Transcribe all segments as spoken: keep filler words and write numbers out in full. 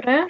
dobry.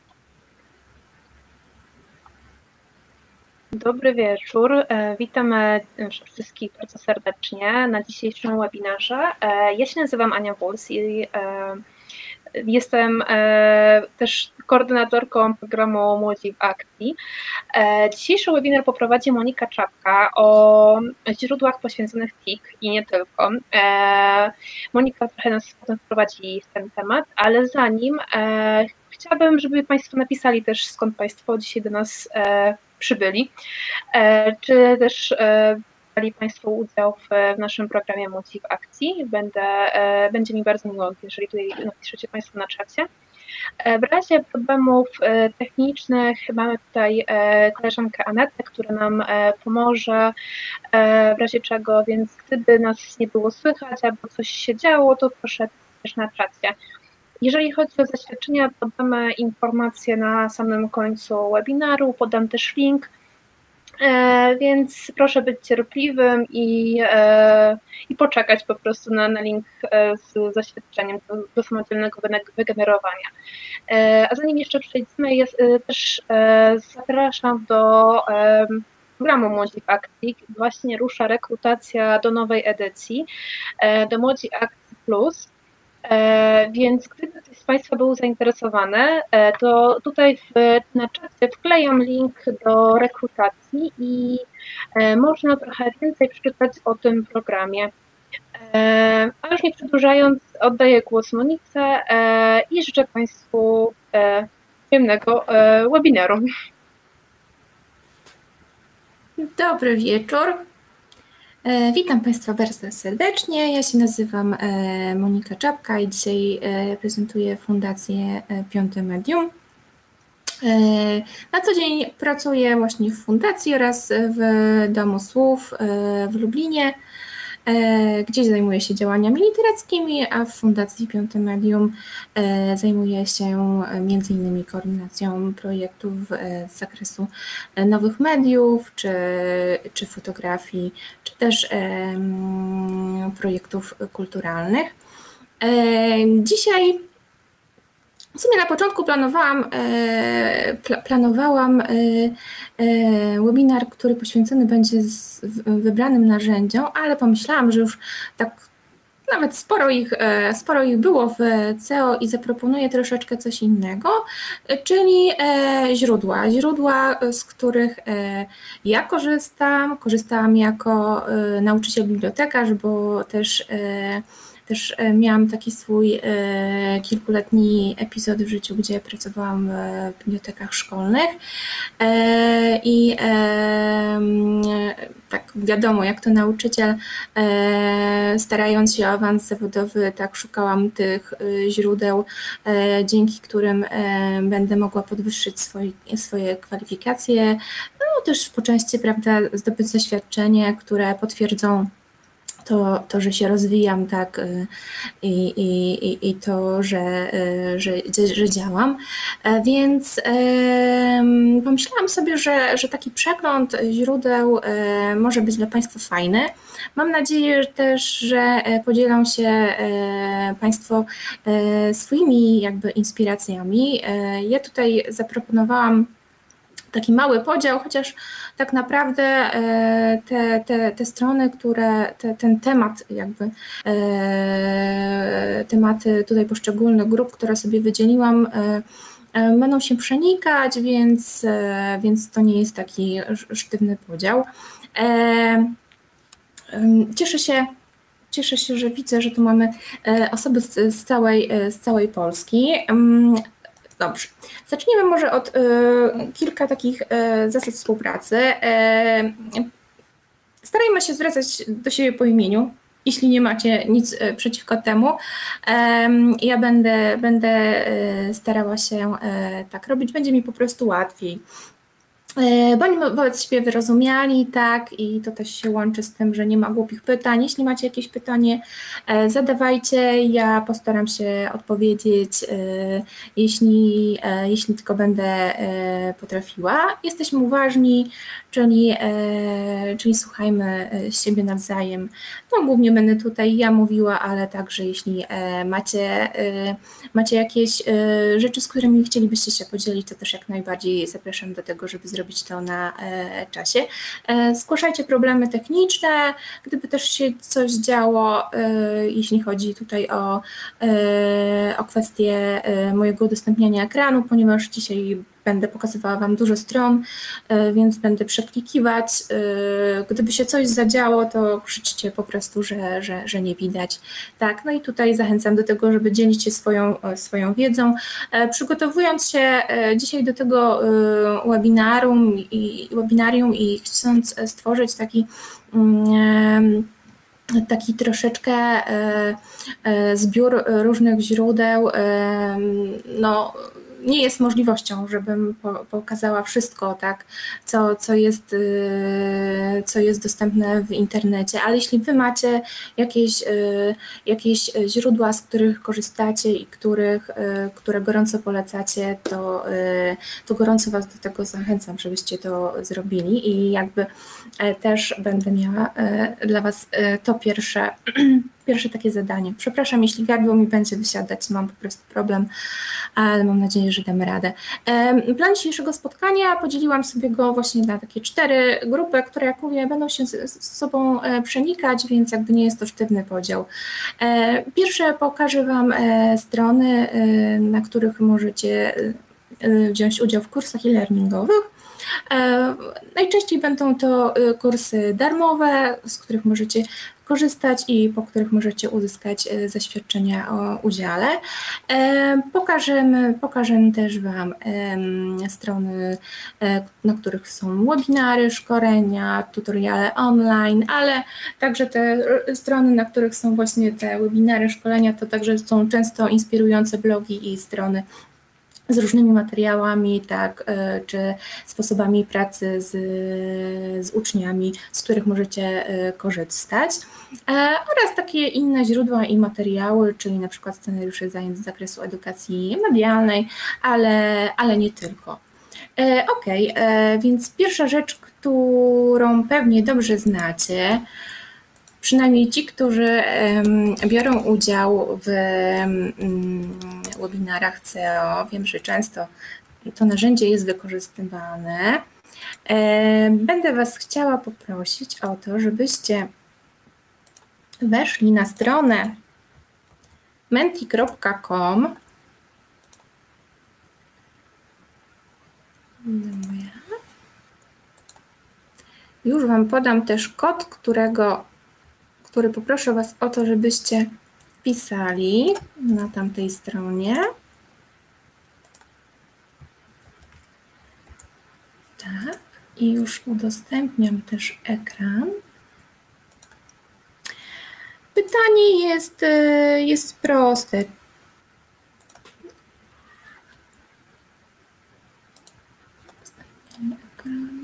Dobry wieczór. Witam wszystkich bardzo serdecznie na dzisiejszym webinarze. Ja się nazywam Ania Wóls i jestem też koordynatorką programu Młodzi w Akcji. Dzisiejszy webinar poprowadzi Monika Czapka o źródłach poświęconych T I K i nie tylko. Monika trochę nas potem wprowadzi w ten temat, ale zanim chciałabym, żeby Państwo napisali też, skąd Państwo dzisiaj do nas przybyli, czy też brali Państwo udział w naszym programie Młodzi w Akcji. Będę, będzie mi bardzo miło, jeżeli tutaj napiszecie Państwo na czacie. W razie problemów technicznych mamy tutaj koleżankę Anetę, która nam pomoże, w razie czego, więc gdyby nas nie było słychać albo coś się działo, to proszę też na czacie. Jeżeli chodzi o zaświadczenia, podamy informacje na samym końcu webinaru, podam też link, więc proszę być cierpliwym i, i poczekać po prostu na, na link z zaświadczeniem do, do samodzielnego wygenerowania. A zanim jeszcze przejdziemy, jest, też zapraszam do programu Młodzi w Akcji. Właśnie rusza rekrutacja do nowej edycji, do Młodzi Akcji Plus. Więc gdyby ktoś z Państwa był zainteresowany, to tutaj w, na czacie wklejam link do rekrutacji i można trochę więcej przeczytać o tym programie. A już nie przedłużając, oddaję głos Monice i życzę Państwu przyjemnego webinaru. Dobry wieczór. Witam Państwa bardzo serdecznie. Ja się nazywam Monika Czapka i dzisiaj prezentuję Fundację Piąte Medium. Na co dzień pracuję właśnie w fundacji oraz w Domu Słów w Lublinie, gdzie zajmuję się działaniami literackimi, a w Fundacji Piąte Medium zajmuję się między innymi koordynacją projektów z zakresu nowych mediów, czy, czy fotografii, czy też projektów kulturalnych. Dzisiaj w sumie na początku planowałam, planowałam webinar, który poświęcony będzie wybranym narzędziom, ale pomyślałam, że już tak nawet sporo ich, sporo ich było w C E O i zaproponuję troszeczkę coś innego, czyli źródła. Źródła, z których ja korzystam, korzystałam jako nauczyciel bibliotekarz, bo też Też miałam taki swój kilkuletni epizod w życiu, gdzie pracowałam w bibliotekach szkolnych i tak wiadomo, jak to nauczyciel, starając się o awans zawodowy, tak szukałam tych źródeł, dzięki którym będę mogła podwyższyć swoje, swoje kwalifikacje, no też po części, prawda, zdobyć doświadczenie, które potwierdzą To, to, że się rozwijam, tak, i, i, i to, że, że, że działam. Więc um, pomyślałam sobie, że, że taki przegląd źródeł um, może być dla Państwa fajny. Mam nadzieję też, że podzielą się um, Państwo um, swoimi jakby inspiracjami. Um, ja tutaj zaproponowałam taki mały podział, chociaż tak naprawdę te, te, te strony, które, te, ten temat jakby, tematy tutaj poszczególnych grup, które sobie wydzieliłam, będą się przenikać, więc, więc to nie jest taki sztywny podział. Cieszę się, cieszę się, że widzę, że tu mamy osoby z, z, całej, z całej Polski. Dobrze, zaczniemy może od y, kilka takich y, zasad współpracy. Y, starajmy się zwracać do siebie po imieniu, jeśli nie macie nic y, przeciwko temu. Y, ja będę, będę y, starała się y, tak robić, będzie mi po prostu łatwiej. Bądźmy wobec siebie wyrozumiali, tak, i to też się łączy z tym, że nie ma głupich pytań. Jeśli macie jakieś pytanie, zadawajcie, ja postaram się odpowiedzieć, jeśli, jeśli tylko będę potrafiła. Jesteśmy uważni, czyli, czyli słuchajmy siebie nawzajem. No, głównie będę tutaj ja mówiła, ale także jeśli macie, macie jakieś rzeczy, z którymi chcielibyście się podzielić, to też jak najbardziej zapraszam do tego, żeby zrobić to na czasie. Zgłaszajcie problemy techniczne, gdyby też się coś działo, jeśli chodzi tutaj o, o kwestię mojego udostępniania ekranu, ponieważ dzisiaj będę pokazywała Wam dużo stron, więc będę przeklikiwać. Gdyby się coś zadziało, to krzyczcie po prostu, że, że, że nie widać. Tak, no i tutaj zachęcam do tego, żeby dzielić się swoją, swoją wiedzą. Przygotowując się dzisiaj do tego webinarium i, webinarium i chcąc stworzyć taki taki troszeczkę zbiór różnych źródeł, no nie jest możliwością, żebym pokazała wszystko, tak, co, co, jest, co jest dostępne w internecie, ale jeśli Wy macie jakieś, jakieś źródła, z których korzystacie i których, które gorąco polecacie, to, to gorąco Was do tego zachęcam, żebyście to zrobili i jakby też będę miała dla Was to pierwsze Pierwsze takie zadanie. Przepraszam, jeśli gardło mi będzie wysiadać, mam po prostu problem, ale mam nadzieję, że damy radę. Plan dzisiejszego spotkania podzieliłam sobie go właśnie na takie cztery grupy, które jak mówię będą się z sobą przenikać, więc jakby nie jest to sztywny podział. Pierwsze pokażę Wam strony, na których możecie wziąć udział w kursach e-learningowych. Najczęściej będą to kursy darmowe, z których możecie korzystać i po których możecie uzyskać zaświadczenia o udziale. Pokażemy, pokażemy też Wam strony, na których są webinary, szkolenia, tutoriale online, ale także te strony, na których są właśnie te webinary, szkolenia, to także są często inspirujące blogi i strony z różnymi materiałami, tak, czy sposobami pracy z, z uczniami, z których możecie korzystać, oraz takie inne źródła i materiały, czyli na przykład scenariusze zajęć z zakresu edukacji medialnej, ale, ale nie tylko. Ok, więc pierwsza rzecz, którą pewnie dobrze znacie, przynajmniej ci, którzy biorą udział w webinarach C E O, wiem, że często to narzędzie jest wykorzystywane. Będę Was chciała poprosić o to, żebyście weszli na stronę menti kropka com. Już Wam podam też kod, którego który poproszę Was o to, żebyście wpisali na tamtej stronie. Tak, i już udostępniam też ekran. Pytanie jest, jest proste. Udostępniam ekran.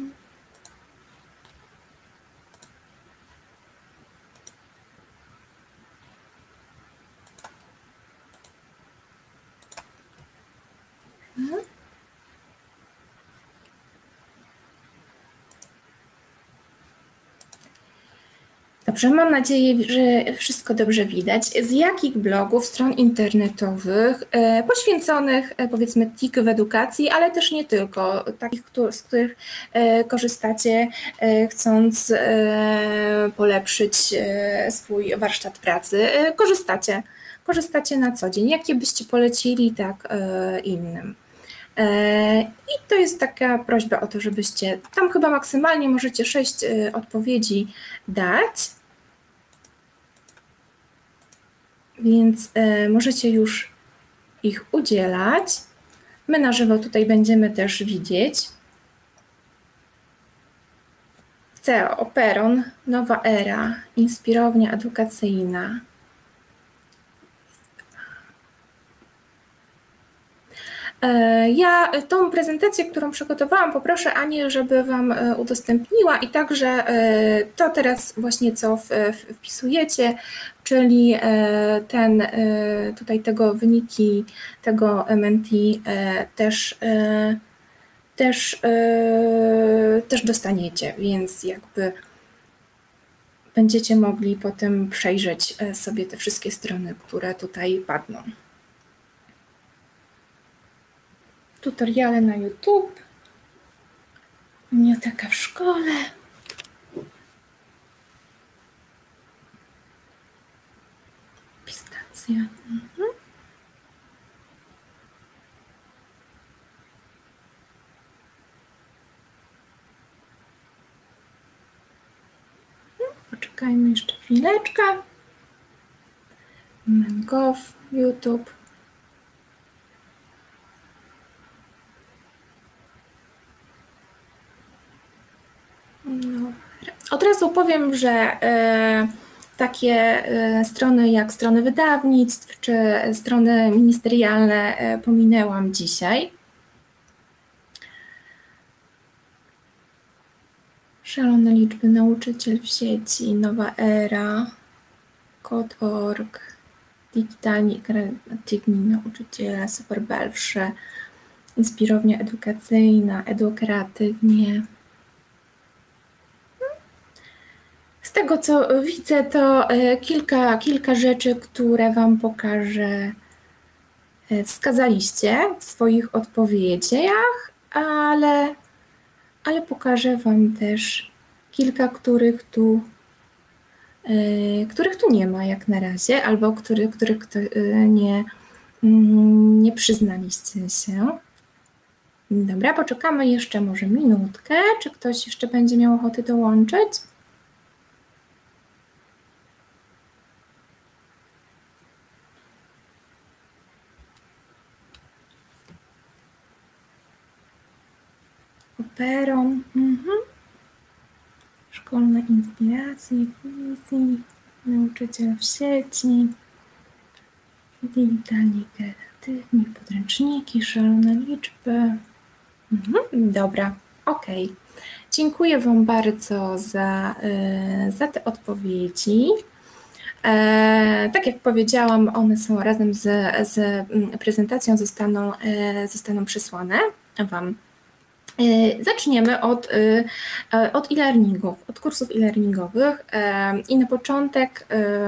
Dobrze, mam nadzieję, że wszystko dobrze widać. Z jakich blogów, stron internetowych e, poświęconych e, powiedzmy T I K w edukacji, ale też nie tylko, takich, z których e, korzystacie e, chcąc e, polepszyć e, swój warsztat pracy, e, korzystacie, korzystacie na co dzień, jakie byście polecili tak e, innym. I to jest taka prośba o to, żebyście tam chyba maksymalnie możecie sześć odpowiedzi dać, więc możecie już ich udzielać. My na żywo tutaj będziemy też widzieć. C E O, Operon, Nowa Era, Inspirownia Edukacyjna. Ja tą prezentację, którą przygotowałam, poproszę Anię, żeby Wam udostępniła i także to teraz właśnie co wpisujecie, czyli ten, tutaj tego wyniki tego Menti też, też, też dostaniecie, więc jakby będziecie mogli potem przejrzeć sobie te wszystkie strony, które tutaj padną. Tutoriale na YouTube, biblioteka w szkole. Pistacja. Mhm. Poczekajmy jeszcze chwileczkę. Mengow, YouTube. No. Od razu powiem, że y, takie y, strony jak strony wydawnictw czy strony ministerialne y, pominęłam dzisiaj. Szalone liczby, nauczyciel w sieci, nowa era, kod kropka org, digitalni i kreatywni nauczyciele, Superbelwsze, inspirownia edukacyjna, edukreatywnie. Z tego co widzę, to kilka, kilka rzeczy, które Wam pokażę, wskazaliście w swoich odpowiedziach, ale, ale pokażę Wam też kilka, których tu, których tu nie ma jak na razie, albo których, których nie, nie przyznaliście się. Dobra, poczekamy jeszcze może minutkę. Czy ktoś jeszcze będzie miał ochotę dołączyć? Operon, mhm. Szkolne inspiracje, wizji, nauczyciel w sieci, digitalni kreatywni, podręczniki, szalone liczby. Mhm. Dobra, ok. Dziękuję Wam bardzo za, za te odpowiedzi. E, tak jak powiedziałam, one są razem z, z prezentacją zostaną, zostaną przesłane Wam. Zaczniemy od, od e-learningów, od kursów e-learningowych i na początek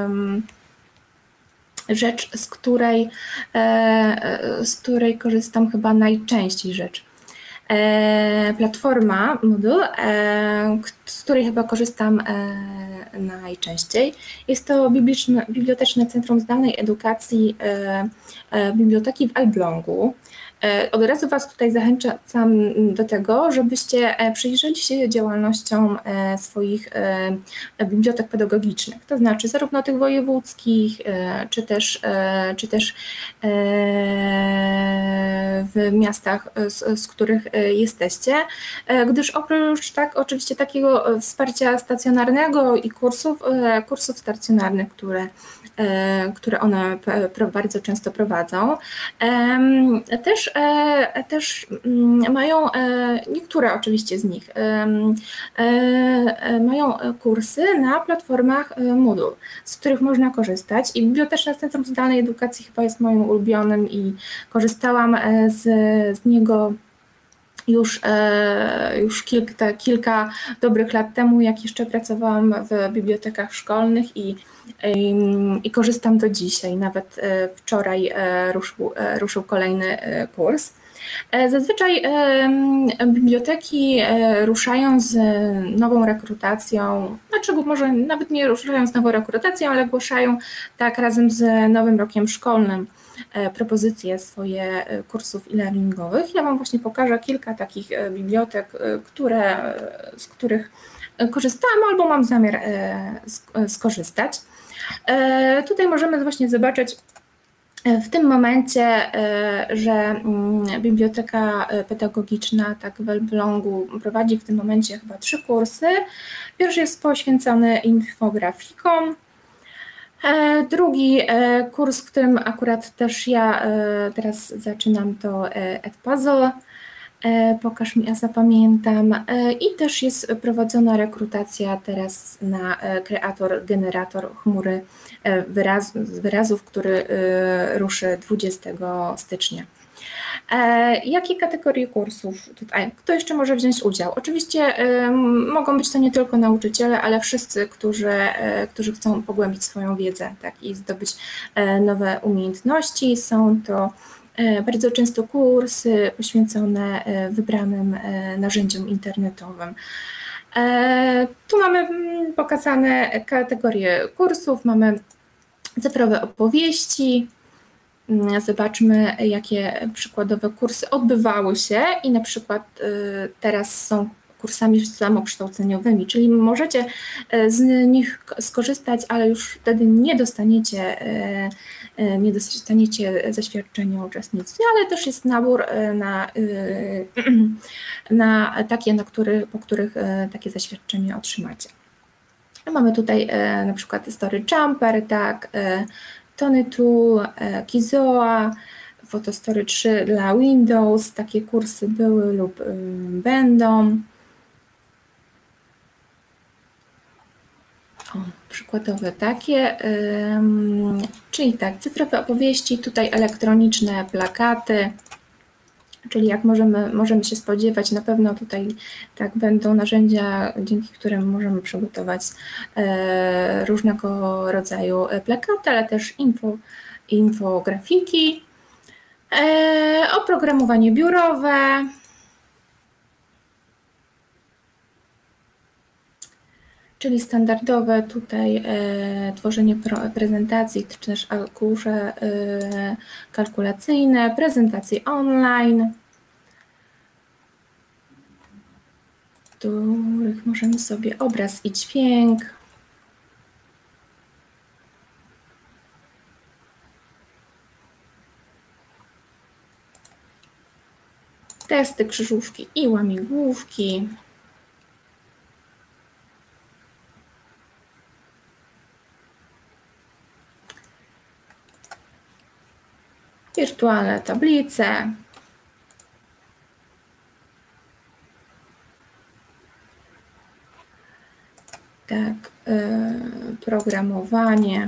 rzecz, z której, z której korzystam chyba najczęściej rzecz. Platforma Moodle, z której chyba korzystam najczęściej. Jest to Biblioteczne Centrum Zdalnej Edukacji Biblioteki w Elblągu. Od razu Was tutaj zachęcam do tego, żebyście przyjrzeli się działalnościom swoich bibliotek pedagogicznych, to znaczy zarówno tych wojewódzkich, czy też, czy też w miastach, z, z których jesteście, gdyż oprócz tak oczywiście takiego wsparcia stacjonarnego i kursów, kursów stacjonarnych, które, które one bardzo często prowadzą, też też mają, niektóre oczywiście z nich, mają kursy na platformach Moodle, z których można korzystać i Biblioteczne Centrum Zdalnej Edukacji chyba jest moim ulubionym i korzystałam z, z niego już, już kilka, kilka dobrych lat temu, jak jeszcze pracowałam w bibliotekach szkolnych i, i, i korzystam do dzisiaj. Nawet wczoraj ruszył, ruszył kolejny kurs. Zazwyczaj biblioteki ruszają z nową rekrutacją, znaczy może nawet nie ruszają z nową rekrutacją, ale ogłaszają tak razem z nowym rokiem szkolnym propozycje swoje kursów e-learningowych. Ja Wam właśnie pokażę kilka takich bibliotek, które, z których korzystałam albo mam zamiar skorzystać. Tutaj możemy właśnie zobaczyć w tym momencie, że Biblioteka Pedagogiczna tak w Elblągu prowadzi w tym momencie chyba trzy kursy. Pierwszy jest poświęcony infografikom, Drugi kurs, w którym akurat też ja teraz zaczynam, to Edpuzzle. Pokaż mi, a zapamiętam. I też jest prowadzona rekrutacja teraz na kreator, generator chmury wyraz, wyrazów, który ruszy dwudziestego stycznia. Jakie kategorie kursów tutaj? Kto jeszcze może wziąć udział? Oczywiście mogą być to nie tylko nauczyciele, ale wszyscy, którzy, którzy chcą pogłębić swoją wiedzę, tak, i zdobyć nowe umiejętności. Są to bardzo często kursy poświęcone wybranym narzędziom internetowym. Tu mamy pokazane kategorie kursów, mamy cyfrowe opowieści. Zobaczmy, jakie przykładowe kursy odbywały się i na przykład teraz są kursami samokształceniowymi, czyli możecie z nich skorzystać, ale już wtedy nie dostaniecie, nie dostaniecie zaświadczenia o uczestnictwie, ale też jest nabór na, na takie, na który, po których takie zaświadczenie otrzymacie. Mamy tutaj na przykład Story Jumper, tak, Tony Tool, Kizoa, Photostory trzy dla Windows. Takie kursy były lub będą. O, przykładowe takie, czyli tak, cyfrowe opowieści, tutaj elektroniczne plakaty, czyli jak możemy, możemy się spodziewać, na pewno tutaj tak będą narzędzia, dzięki którym możemy przygotować e, różnego rodzaju plakaty, ale też info, infografiki, e, oprogramowanie biurowe, czyli standardowe tutaj e, tworzenie pro, prezentacji, czy też arkusze e, kalkulacyjne, prezentacje online, w których możemy sobie obraz i dźwięk, testy, krzyżówki i łamigłówki. Wirtualne tablice, tak, yy, programowanie,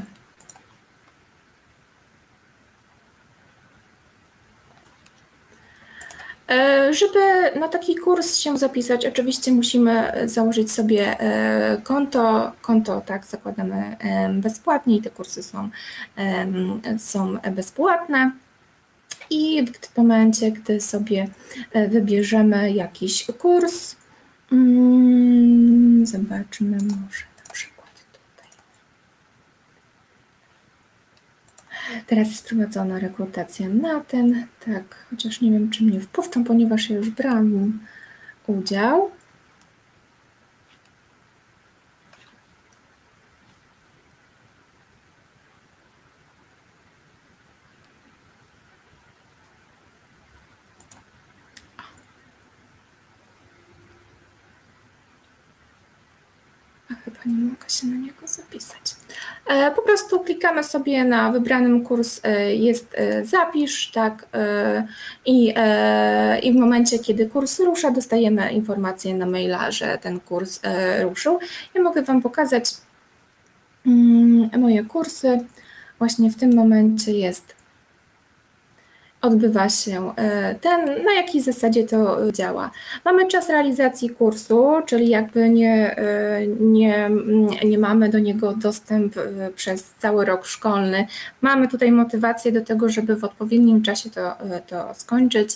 żeby na taki kurs się zapisać, oczywiście musimy założyć sobie konto, konto tak zakładamy bezpłatnie i te kursy są, są bezpłatne. I w momencie, gdy sobie wybierzemy jakiś kurs, zobaczmy może na przykład tutaj. Teraz jest prowadzona rekrutacja na ten, tak, chociaż nie wiem, czy mnie wpuszczą, ponieważ ja już brałam udział. Chyba nie mogę się na niego zapisać. Po prostu klikamy sobie na wybranym kurs, jest zapisz, tak, i, i w momencie, kiedy kurs rusza, dostajemy informację na maila, że ten kurs ruszył. Ja mogę Wam pokazać moje kursy. Właśnie w tym momencie jest odbywa się ten, na jakiej zasadzie to działa. Mamy czas realizacji kursu, czyli jakby nie, nie, nie mamy do niego dostęp przez cały rok szkolny. Mamy tutaj motywację do tego, żeby w odpowiednim czasie to, to skończyć.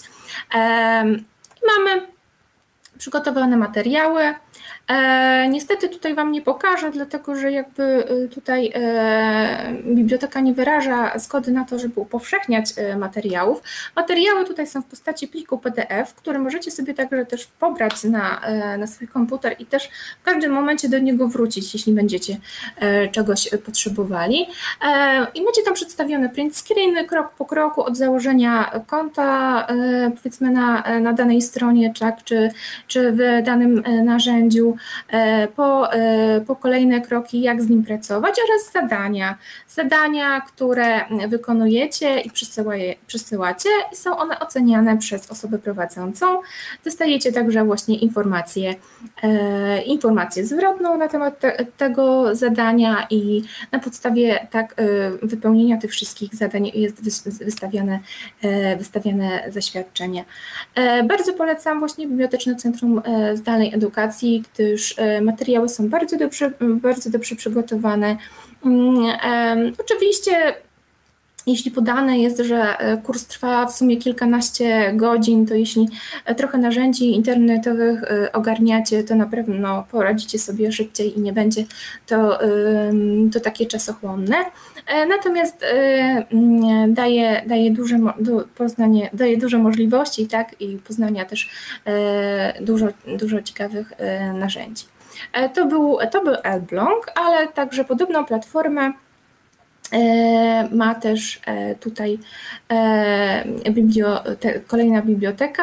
Mamy przygotowane materiały. E, niestety tutaj Wam nie pokażę, dlatego że jakby tutaj e, biblioteka nie wyraża zgody na to, żeby upowszechniać e, materiałów. Materiały tutaj są w postaci pliku P D F, który możecie sobie także też pobrać na, e, na swój komputer i też w każdym momencie do niego wrócić, jeśli będziecie e, czegoś potrzebowali. E, I macie tam przedstawione print screeny krok po kroku od założenia konta, e, powiedzmy na, na danej stronie, tak, czy, czy w danym narzędziu, narzędziu, po, po kolejne kroki, jak z nim pracować, oraz zadania. Zadania, które wykonujecie i przesyłacie, i są one oceniane przez osobę prowadzącą. Dostajecie także właśnie informację, informację zwrotną na temat te, tego zadania i na podstawie tak wypełnienia tych wszystkich zadań jest wystawiane, wystawiane zaświadczenie. Bardzo polecam właśnie Biblioteczne Centrum Zdalnej Edukacji, gdyż materiały są bardzo dobrze, bardzo dobrze przygotowane. Oczywiście, jeśli podane jest, że kurs trwa w sumie kilkanaście godzin, to jeśli trochę narzędzi internetowych ogarniacie, to na pewno poradzicie sobie szybciej i nie będzie to, to takie czasochłonne. Natomiast daje, daje, duże, poznanie, daje dużo możliwości, tak, i poznania też dużo, dużo ciekawych narzędzi. To był, to był Elbląg, ale także podobną platformę ma też tutaj bibliote- kolejna biblioteka,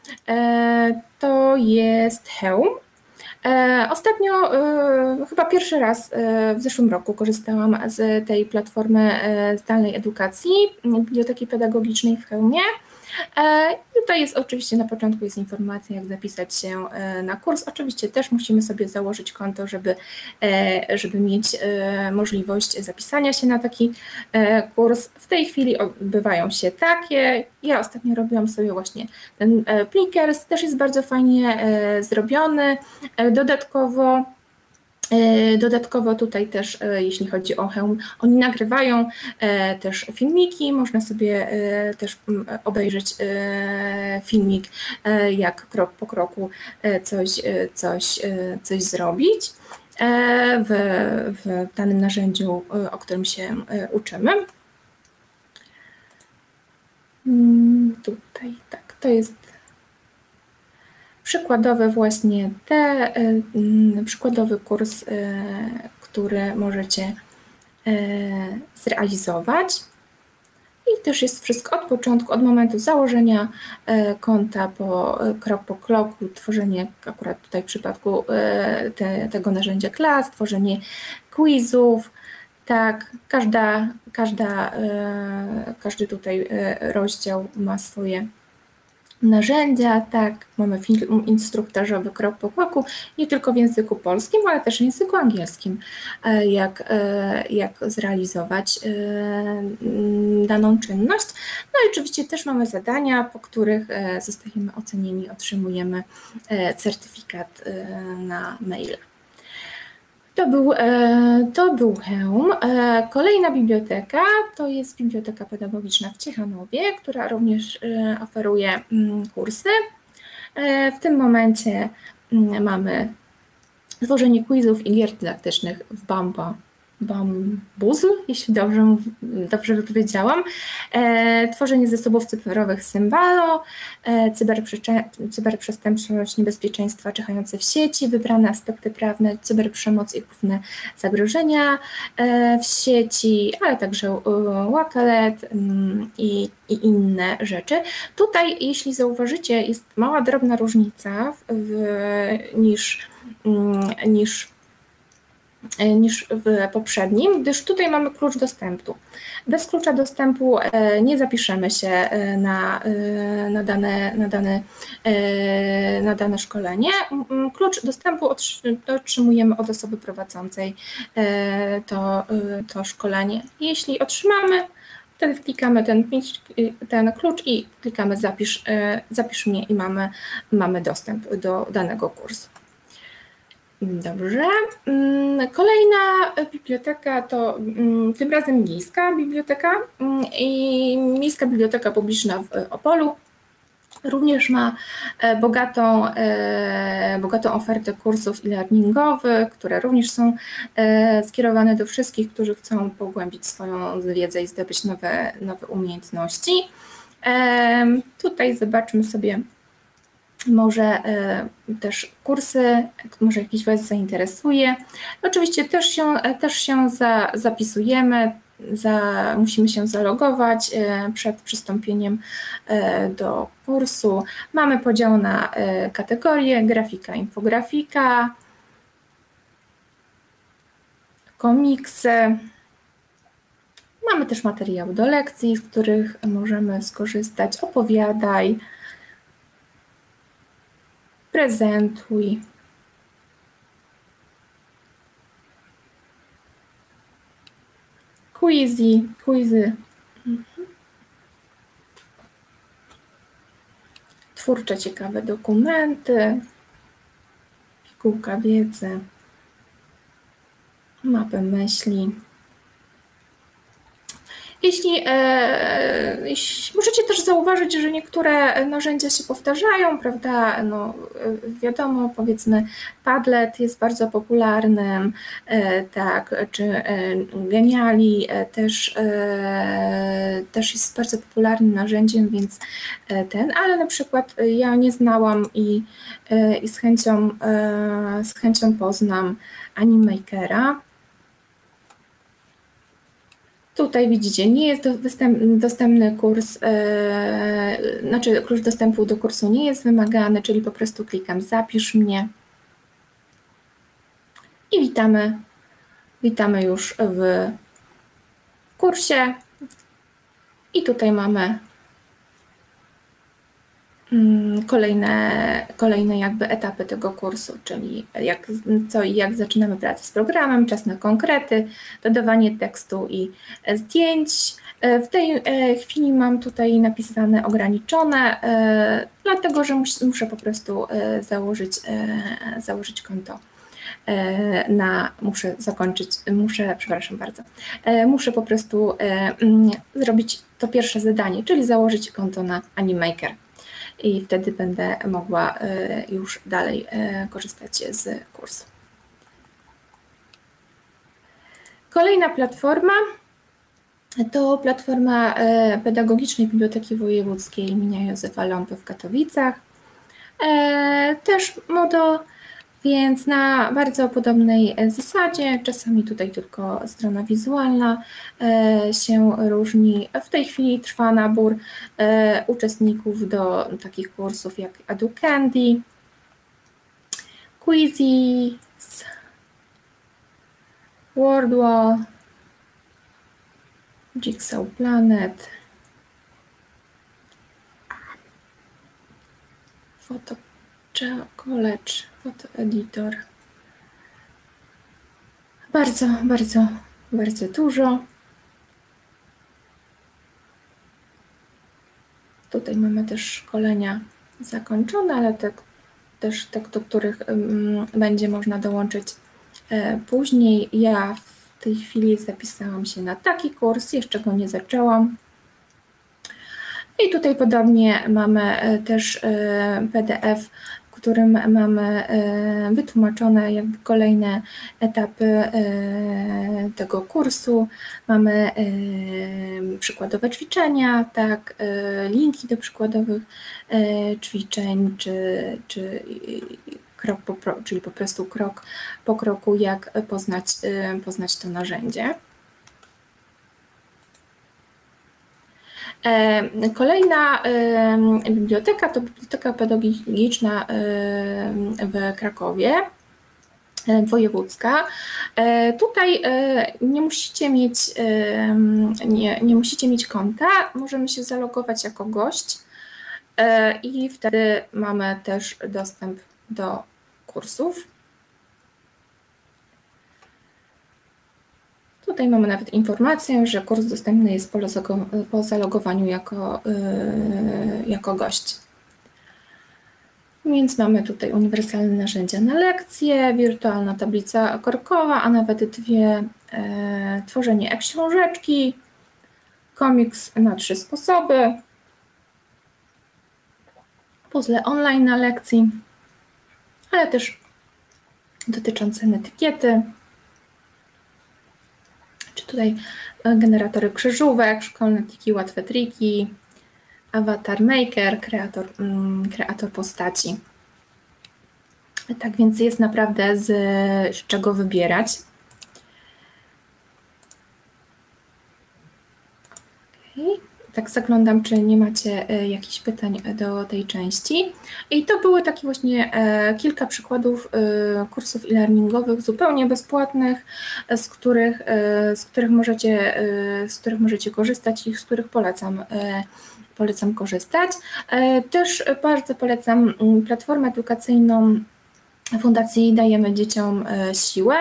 to jest Chełm. Ostatnio, chyba pierwszy raz w zeszłym roku korzystałam z tej platformy zdalnej edukacji, Biblioteki Pedagogicznej w Chełmie. Tutaj jest oczywiście na początku jest informacja, jak zapisać się na kurs. Oczywiście też musimy sobie założyć konto, żeby, żeby mieć możliwość zapisania się na taki kurs. W tej chwili odbywają się takie. Ja ostatnio robiłam sobie właśnie ten Plickers, też jest bardzo fajnie zrobiony. Dodatkowo Dodatkowo tutaj też, jeśli chodzi o Chełm, oni nagrywają też filmiki, można sobie też obejrzeć filmik, jak krok po kroku coś, coś, coś zrobić w, w danym narzędziu, o którym się uczymy. Tutaj tak, to jest przykładowy właśnie te, y, przykładowy kurs, y, który możecie y, zrealizować. I też jest wszystko od początku, od momentu założenia y, konta, po y, krok po kroku, tworzenie akurat tutaj w przypadku y, te, tego narzędzia klas, tworzenie quizów. Tak, każda, każda, y, każdy tutaj y, rozdział ma swoje narzędzia, tak, mamy film instruktażowy krok po kroku, nie tylko w języku polskim, ale też w języku angielskim, jak, jak zrealizować daną czynność. No i oczywiście też mamy zadania, po których zostajemy ocenieni, otrzymujemy certyfikat na maila. To był, to był Chełm. Kolejna biblioteka to jest Biblioteka Pedagogiczna w Ciechanowie, która również oferuje kursy. W tym momencie mamy tworzenie quizów i gier dydaktycznych w Bamba. Bambuzl, jeśli dobrze, dobrze wypowiedziałam, e, tworzenie zasobów cyfrowych Symbalo, e, cyberprzestępczość, niebezpieczeństwa czyhające w sieci, wybrane aspekty prawne, cyberprzemoc i główne zagrożenia e, w sieci, ale także e, Wakelet mm, i, i inne rzeczy. Tutaj, jeśli zauważycie, jest mała, drobna różnica w, w, niż, mm, niż niż w poprzednim, gdyż tutaj mamy klucz dostępu. Bez klucza dostępu nie zapiszemy się na, na, dane, na, dane, na dane szkolenie. Klucz dostępu otrzymujemy od osoby prowadzącej to, to szkolenie. Jeśli otrzymamy, wtedy klikamy ten, ten klucz i klikamy zapisz, zapisz mnie i mamy, mamy dostęp do danego kursu. Dobrze. Kolejna biblioteka to tym razem miejska biblioteka i Miejska Biblioteka Publiczna w Opolu. Również ma bogatą, bogatą ofertę kursów e-learningowych, które również są skierowane do wszystkich, którzy chcą pogłębić swoją wiedzę i zdobyć nowe, nowe umiejętności. Tutaj zobaczmy sobie może też kursy, może jakiś Was zainteresuje. Oczywiście też się, też się za, zapisujemy, za, musimy się zalogować przed przystąpieniem do kursu. Mamy podział na kategorie: grafika, infografika, komiksy. Mamy też materiały do lekcji, z których możemy skorzystać. Opowiadaj, prezentuj. Quizy, quizy. Mhm. Twórcze, ciekawe dokumenty, pigułka wiedzy, mapę myśli. Jeśli, e, jeśli możecie też zauważyć, że niektóre narzędzia się powtarzają, prawda? No, wiadomo, powiedzmy, Padlet jest bardzo popularnym, e, tak, czy e, Geniali e, też, e, też jest bardzo popularnym narzędziem, więc e, ten, ale na przykład ja nie znałam i, e, i z chęcią, e, z chęcią poznam Animakera. Tutaj widzicie, nie jest dostępny kurs, yy, znaczy klucz dostępu do kursu nie jest wymagany, czyli po prostu klikam zapisz mnie i witamy, witamy już w kursie i tutaj mamy Kolejne, kolejne jakby etapy tego kursu, czyli jak, co i jak zaczynamy pracę z programem, czas na konkrety, dodawanie tekstu i zdjęć. W tej chwili mam tutaj napisane ograniczone, dlatego że muszę po prostu założyć, założyć konto. Na, muszę zakończyć, muszę, przepraszam bardzo, muszę po prostu zrobić to pierwsze zadanie, czyli założyć konto na Animaker. I wtedy będę mogła już dalej korzystać z kursu. Kolejna platforma to platforma Pedagogicznej Biblioteki Wojewódzkiej im. Józefa Ląpy w Katowicach. Też Modo, więc na bardzo podobnej zasadzie, czasami tutaj tylko strona wizualna się różni. W tej chwili trwa nabór uczestników do takich kursów jak EduCandy, Quizzes, Wordwall, Jigsaw Planet, Photo College, Photo Editor. Bardzo, bardzo, bardzo dużo. Tutaj mamy też szkolenia zakończone, ale te, też te, do których um, będzie można dołączyć e, później. Ja w tej chwili zapisałam się na taki kurs, jeszcze go nie zaczęłam. I tutaj podobnie mamy też P D F, w którym mamy wytłumaczone jakby kolejne etapy tego kursu. Mamy przykładowe ćwiczenia, tak, linki do przykładowych ćwiczeń, czy, czy krok po, czyli po prostu krok po kroku, jak poznać, poznać to narzędzie. Kolejna biblioteka to Biblioteka Pedagogiczna w Krakowie, wojewódzka. Tutaj nie musicie mieć, nie, nie musicie mieć konta, możemy się zalogować jako gość i wtedy mamy też dostęp do kursów. Tutaj mamy nawet informację, że kurs dostępny jest po, po zalogowaniu jako, yy, jako gość. Więc mamy tutaj uniwersalne narzędzia na lekcje, wirtualna tablica korkowa, a nawet dwie, yy, tworzenie e-książeczki, komiks na trzy sposoby, puzzle online na lekcji, ale też dotyczące etykiety. Czy tutaj generatory krzyżówek, szkolne triki, łatwe triki, Avatar Maker, kreator, mm, kreator postaci. Tak więc jest naprawdę z, z czego wybierać. tak zaglądam, czy nie macie jakichś pytań do tej części. I to były takie właśnie kilka przykładów kursów e-learningowych zupełnie bezpłatnych, z których, z których możecie, z których możecie korzystać i z których polecam, polecam korzystać. Też bardzo polecam platformę edukacyjną Fundacji Dajemy Dzieciom Siłę,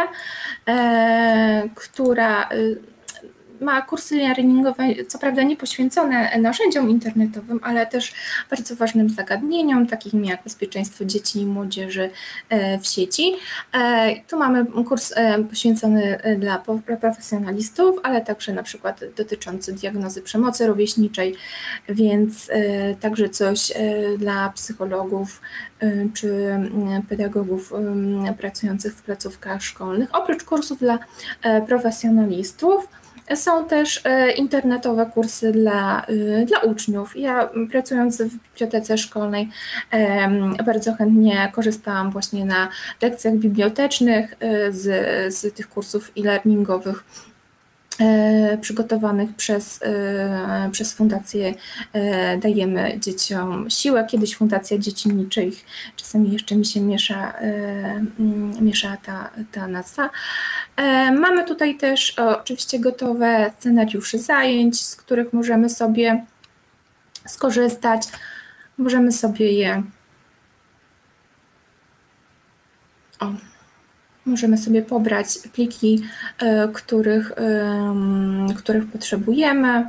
która ma kursy learningowe, co prawda nie poświęcone narzędziom internetowym, ale też bardzo ważnym zagadnieniom, takim jak bezpieczeństwo dzieci i młodzieży w sieci. Tu mamy kurs poświęcony dla profesjonalistów, ale także na przykład dotyczący diagnozy przemocy rówieśniczej, więc także coś dla psychologów czy pedagogów pracujących w placówkach szkolnych, oprócz kursów dla profesjonalistów. Są też internetowe kursy dla, dla uczniów. Ja pracując w bibliotece szkolnej bardzo chętnie korzystałam właśnie na lekcjach bibliotecznych z, z tych kursów e-learningowych przygotowanych przez, przez Fundację Dajemy Dzieciom Siłę. Kiedyś Fundacja Dziecięcych, czasami jeszcze mi się miesza, miesza ta, ta nazwa. Mamy tutaj też oczywiście gotowe scenariusze zajęć, z których możemy sobie skorzystać. Możemy sobie je o, Możemy sobie pobrać pliki, których, których potrzebujemy.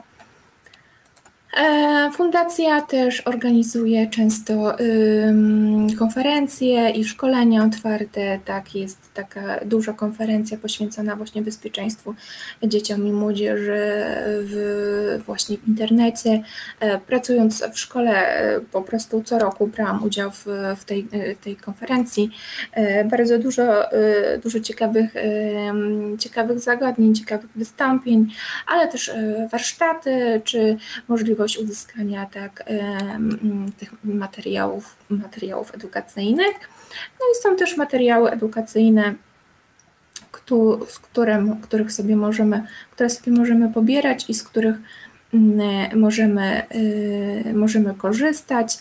Fundacja też organizuje często konferencje i szkolenia otwarte. Tak, jest taka duża konferencja poświęcona właśnie bezpieczeństwu dzieciom i młodzieży w, właśnie w internecie. Pracując w szkole po prostu co roku brałam udział w, w tej, tej konferencji. Bardzo dużo, dużo ciekawych, ciekawych zagadnień, ciekawych wystąpień, ale też warsztaty czy możliwość uzyskania tak, tych materiałów, materiałów edukacyjnych. No i są też materiały edukacyjne, z którym, których sobie możemy, które sobie możemy pobierać i z których możemy, możemy korzystać.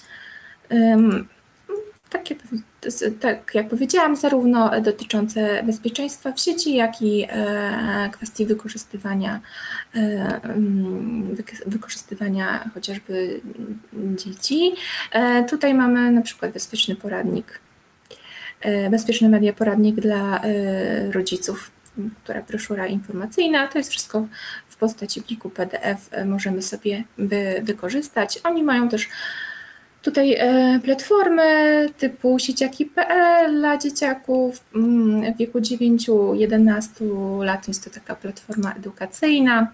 Takie, tak jak powiedziałam, zarówno dotyczące bezpieczeństwa w sieci, jak i kwestii wykorzystywania, wykorzystywania chociażby dzieci. Tutaj mamy na przykład bezpieczny poradnik, bezpieczny media poradnik dla rodziców, która broszura informacyjna. To jest wszystko w postaci pliku P D F, możemy sobie wy, wykorzystać. Oni mają też tutaj platformy typu sieciaki kropka pe el dla dzieciaków w wieku dziewięciu do jedenastu lat. Jest to taka platforma edukacyjna,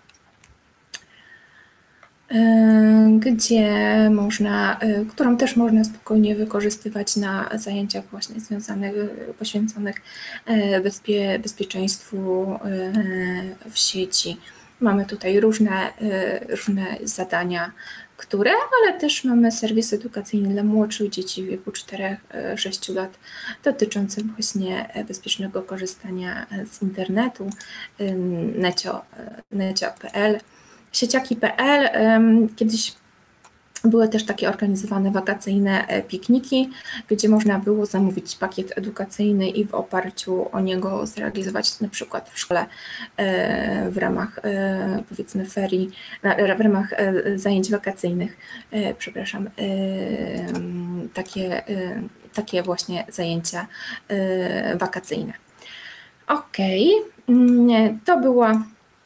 gdzie można, którą też można spokojnie wykorzystywać na zajęciach właśnie związanych, poświęconych bezpie, bezpieczeństwu w sieci. Mamy tutaj różne, różne zadania, które, ale też mamy serwis edukacyjny dla młodszych dzieci w wieku czterech do sześciu lat dotyczący właśnie bezpiecznego korzystania z internetu, necio kropka pe el. Sieciaki kropka pe el, kiedyś były też takie organizowane wakacyjne pikniki, gdzie można było zamówić pakiet edukacyjny i w oparciu o niego zrealizować na przykład w szkole w ramach powiedzmy ferii, w ramach zajęć wakacyjnych, przepraszam, takie, takie właśnie zajęcia wakacyjne. Ok, to była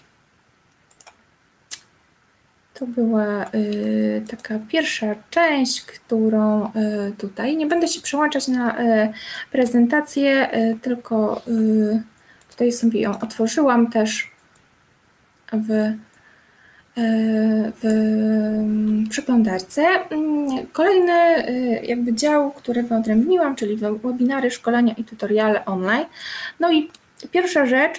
To była y, taka pierwsza część, którą y, tutaj, nie będę się przełączać na y, prezentację, y, tylko y, tutaj sobie ją otworzyłam też w, y, w przeglądarce. Kolejny y, jakby dział, który wyodrębniłam, czyli webinary, szkolenia i tutoriale online. No i pierwsza rzecz,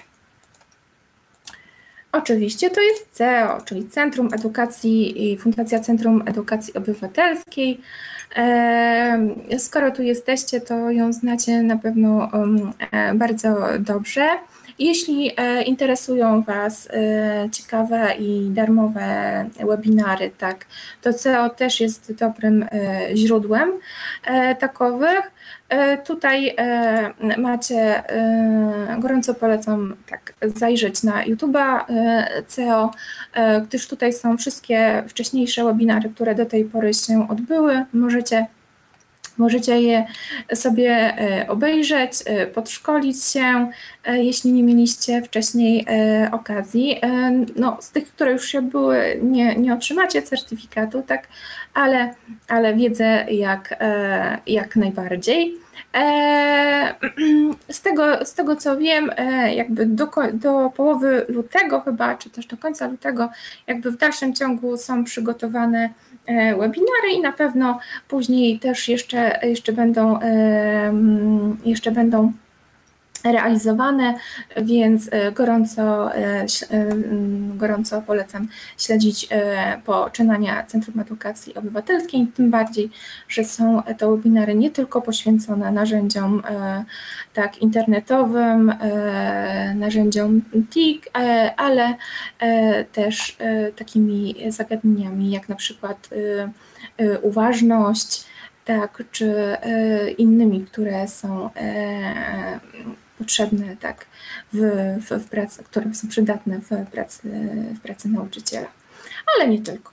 oczywiście to jest C E O, czyli Centrum Edukacji i Fundacja Centrum Edukacji Obywatelskiej. Skoro tu jesteście, to ją znacie na pewno bardzo dobrze. Jeśli interesują Was ciekawe i darmowe webinary, tak, to C E O też jest dobrym źródłem takowych. Tutaj macie, gorąco polecam tak zajrzeć na YouTube'a C E O, gdyż tutaj są wszystkie wcześniejsze webinary, które do tej pory się odbyły. Możecie Możecie je sobie obejrzeć, podszkolić się, jeśli nie mieliście wcześniej okazji. No, z tych, które już się odbyły, nie, nie otrzymacie certyfikatu, tak, ale, ale wiedzę jak, jak najbardziej. Z tego, z tego co wiem, jakby do, do połowy lutego chyba, czy też do końca lutego, jakby w dalszym ciągu są przygotowane webinary i na pewno później też jeszcze, jeszcze będą, jeszcze będą realizowane, więc gorąco, gorąco polecam śledzić poczynania Centrum Edukacji Obywatelskiej, tym bardziej, że są to webinary nie tylko poświęcone narzędziom tak internetowym, narzędziom T I C, ale też takimi zagadnieniami jak na przykład uważność, tak, czy innymi, które są potrzebne tak, w, w, w pracy, które są przydatne w pracy, w pracy nauczyciela, ale nie tylko.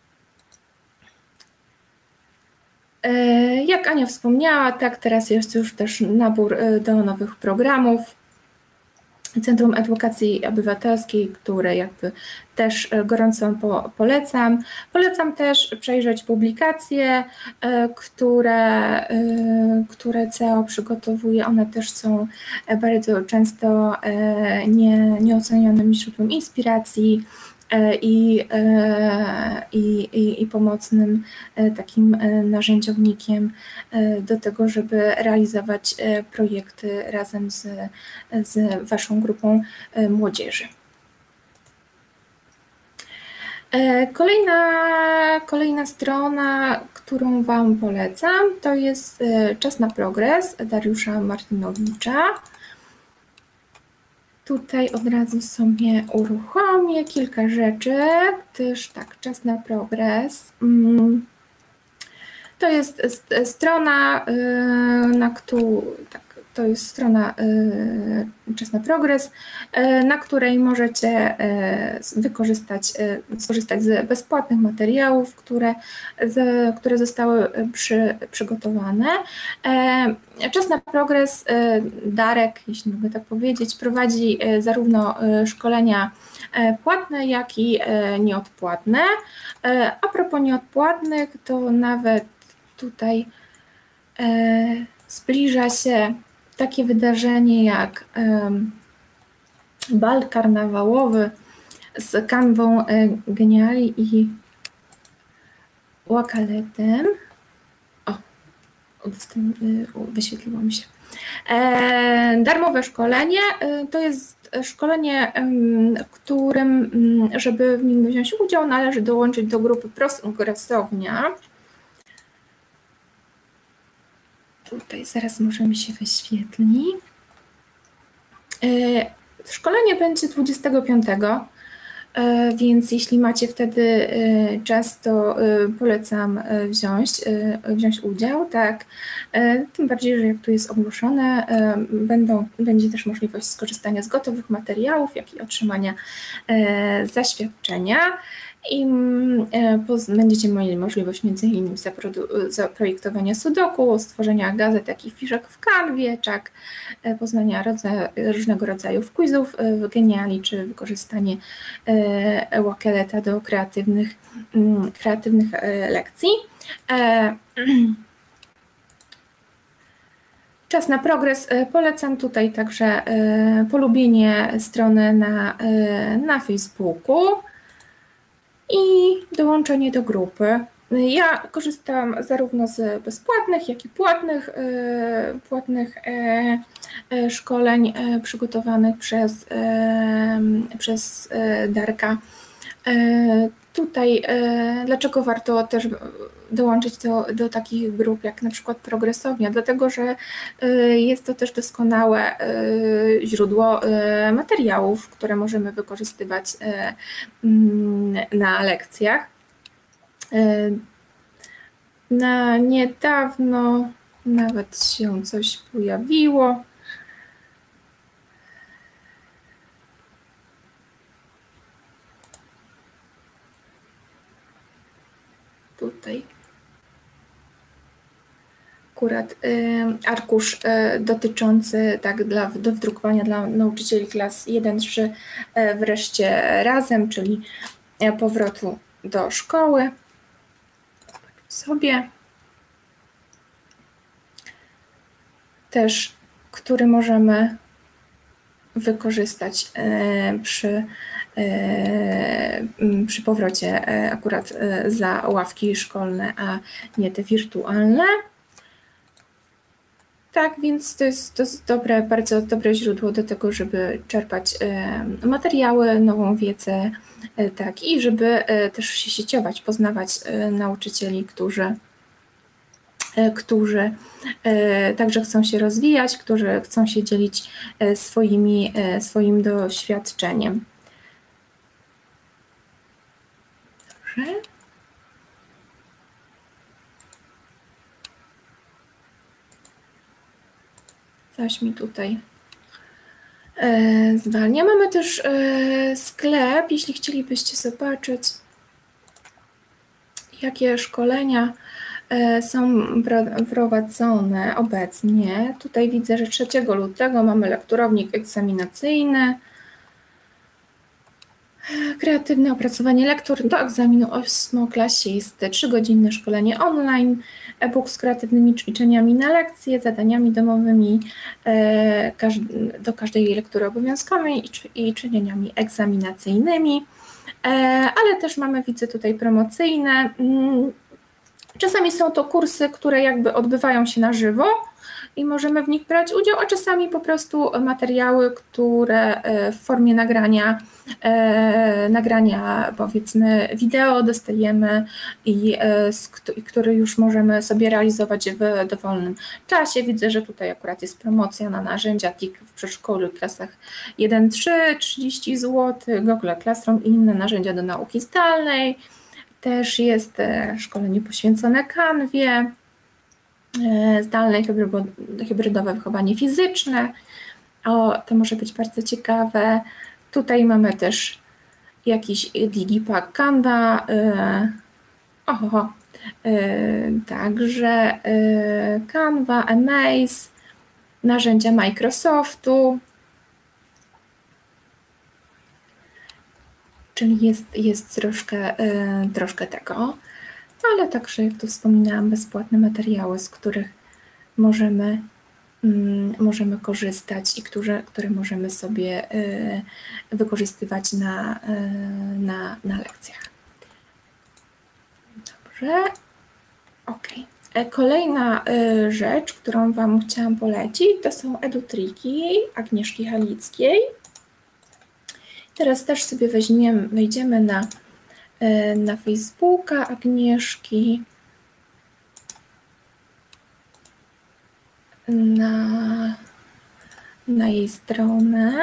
Jak Ania wspomniała, tak, teraz jest już też nabór do nowych programów Centrum Edukacji Obywatelskiej, które jakby też gorąco po, polecam. Polecam też przejrzeć publikacje, które, które C E O przygotowuje. One też są bardzo często nie, nieocenionymi źródłem inspiracji i, i, i, i pomocnym takim narzędziownikiem do tego, żeby realizować projekty razem z, z Waszą grupą młodzieży. Kolejna, kolejna strona, którą Wam polecam, to jest Czas na progres Dariusza Martynowicza. Tutaj od razu sobie uruchomię kilka rzeczy, gdyż tak, Czas na progres. To jest strona, na którą, tak, to jest strona Czas na progres, na której możecie wykorzystać, skorzystać z bezpłatnych materiałów, które, z, które zostały przy, przygotowane. Czas na progres, Darek, jeśli mogę tak powiedzieć, prowadzi zarówno szkolenia płatne, jak i nieodpłatne. A propos nieodpłatnych, to nawet tutaj zbliża się takie wydarzenie jak bal karnawałowy z kanwą Geniali i Łakaletem. O, wyświetliło mi się. Darmowe szkolenie to jest szkolenie, w którym, żeby w nim wziąć udział, należy dołączyć do grupy Progresownia. Tutaj zaraz może mi się wyświetli. Szkolenie będzie dwudziestego piątego, więc jeśli macie wtedy czas, to polecam wziąć, wziąć udział, tak. Tym bardziej, że jak tu jest ogłoszone, będą, będzie też możliwość skorzystania z gotowych materiałów, jak i otrzymania zaświadczenia. I będziecie mieli możliwość między innymi zaprojektowania sudoku, stworzenia gazet, jak i fiszek w Canwie, tak, poznania różnego rodzaju quizów w Geniali, czy wykorzystanie Wakeleta do kreatywnych, kreatywnych lekcji. Czas na progres. Polecam tutaj także polubienie strony na, na Facebooku i dołączenie do grupy. Ja korzystam zarówno z bezpłatnych, jak i płatnych, płatnych szkoleń przygotowanych przez, przez Darka. Tutaj dlaczego warto też dołączyć do, do takich grup jak na przykład Progresownia, dlatego że jest to też doskonałe źródło materiałów, które możemy wykorzystywać na lekcjach. Na niedawno nawet się coś pojawiło. Tutaj akurat y, arkusz y, dotyczący tak dla, do wdrukowania dla nauczycieli klas jeden trzy y, wreszcie razem, czyli y, powrotu do szkoły. Sobie też, który możemy wykorzystać y, przy przy powrocie akurat za ławki szkolne, a nie te wirtualne. Tak, więc to jest, to jest dobre, bardzo dobre źródło do tego, żeby czerpać materiały, nową wiedzę, tak, i żeby też się sieciować, poznawać nauczycieli, którzy, którzy także chcą się rozwijać, którzy chcą się dzielić swoimi, swoim doświadczeniem. Dobrze. Coś mi tutaj e, zwalnia. Mamy też e, sklep, jeśli chcielibyście zobaczyć, jakie szkolenia e, są prowadzone obecnie. Tutaj widzę, że trzeciego lutego mamy lekturownik egzaminacyjny, kreatywne opracowanie lektur do egzaminu ósmoklasisty, trzygodzinne szkolenie online, e-book z kreatywnymi ćwiczeniami na lekcje, zadaniami domowymi do każdej lektury obowiązkowej i czynieniami egzaminacyjnymi, ale też mamy, widzę tutaj promocyjne. Czasami są to kursy, które jakby odbywają się na żywo i możemy w nich brać udział, a czasami po prostu materiały, które w formie nagrania, nagrania powiedzmy wideo dostajemy i który już możemy sobie realizować w dowolnym czasie. Widzę, że tutaj akurat jest promocja na narzędzia T I K w przedszkolu w klasach jeden trzy, trzydzieści złotych, Google Classroom i inne narzędzia do nauki zdalnej. Też jest szkolenie poświęcone Canwie, zdalne hybrydowe wychowanie fizyczne. O, to może być bardzo ciekawe. Tutaj mamy też jakiś Digipack Canva. Oho, także Canva, Amaze, narzędzia Microsoftu. Czyli jest, jest troszkę, troszkę tego, ale także, jak tu wspominałam, bezpłatne materiały, z których możemy, możemy korzystać i które, które możemy sobie wykorzystywać na, na, na lekcjach. Dobrze, ok. Kolejna rzecz, którą Wam chciałam polecić, to są edutriki Agnieszki Halickiej. Teraz też sobie weźmiemy, wejdziemy na, na Facebooka Agnieszki, na, na jej stronę.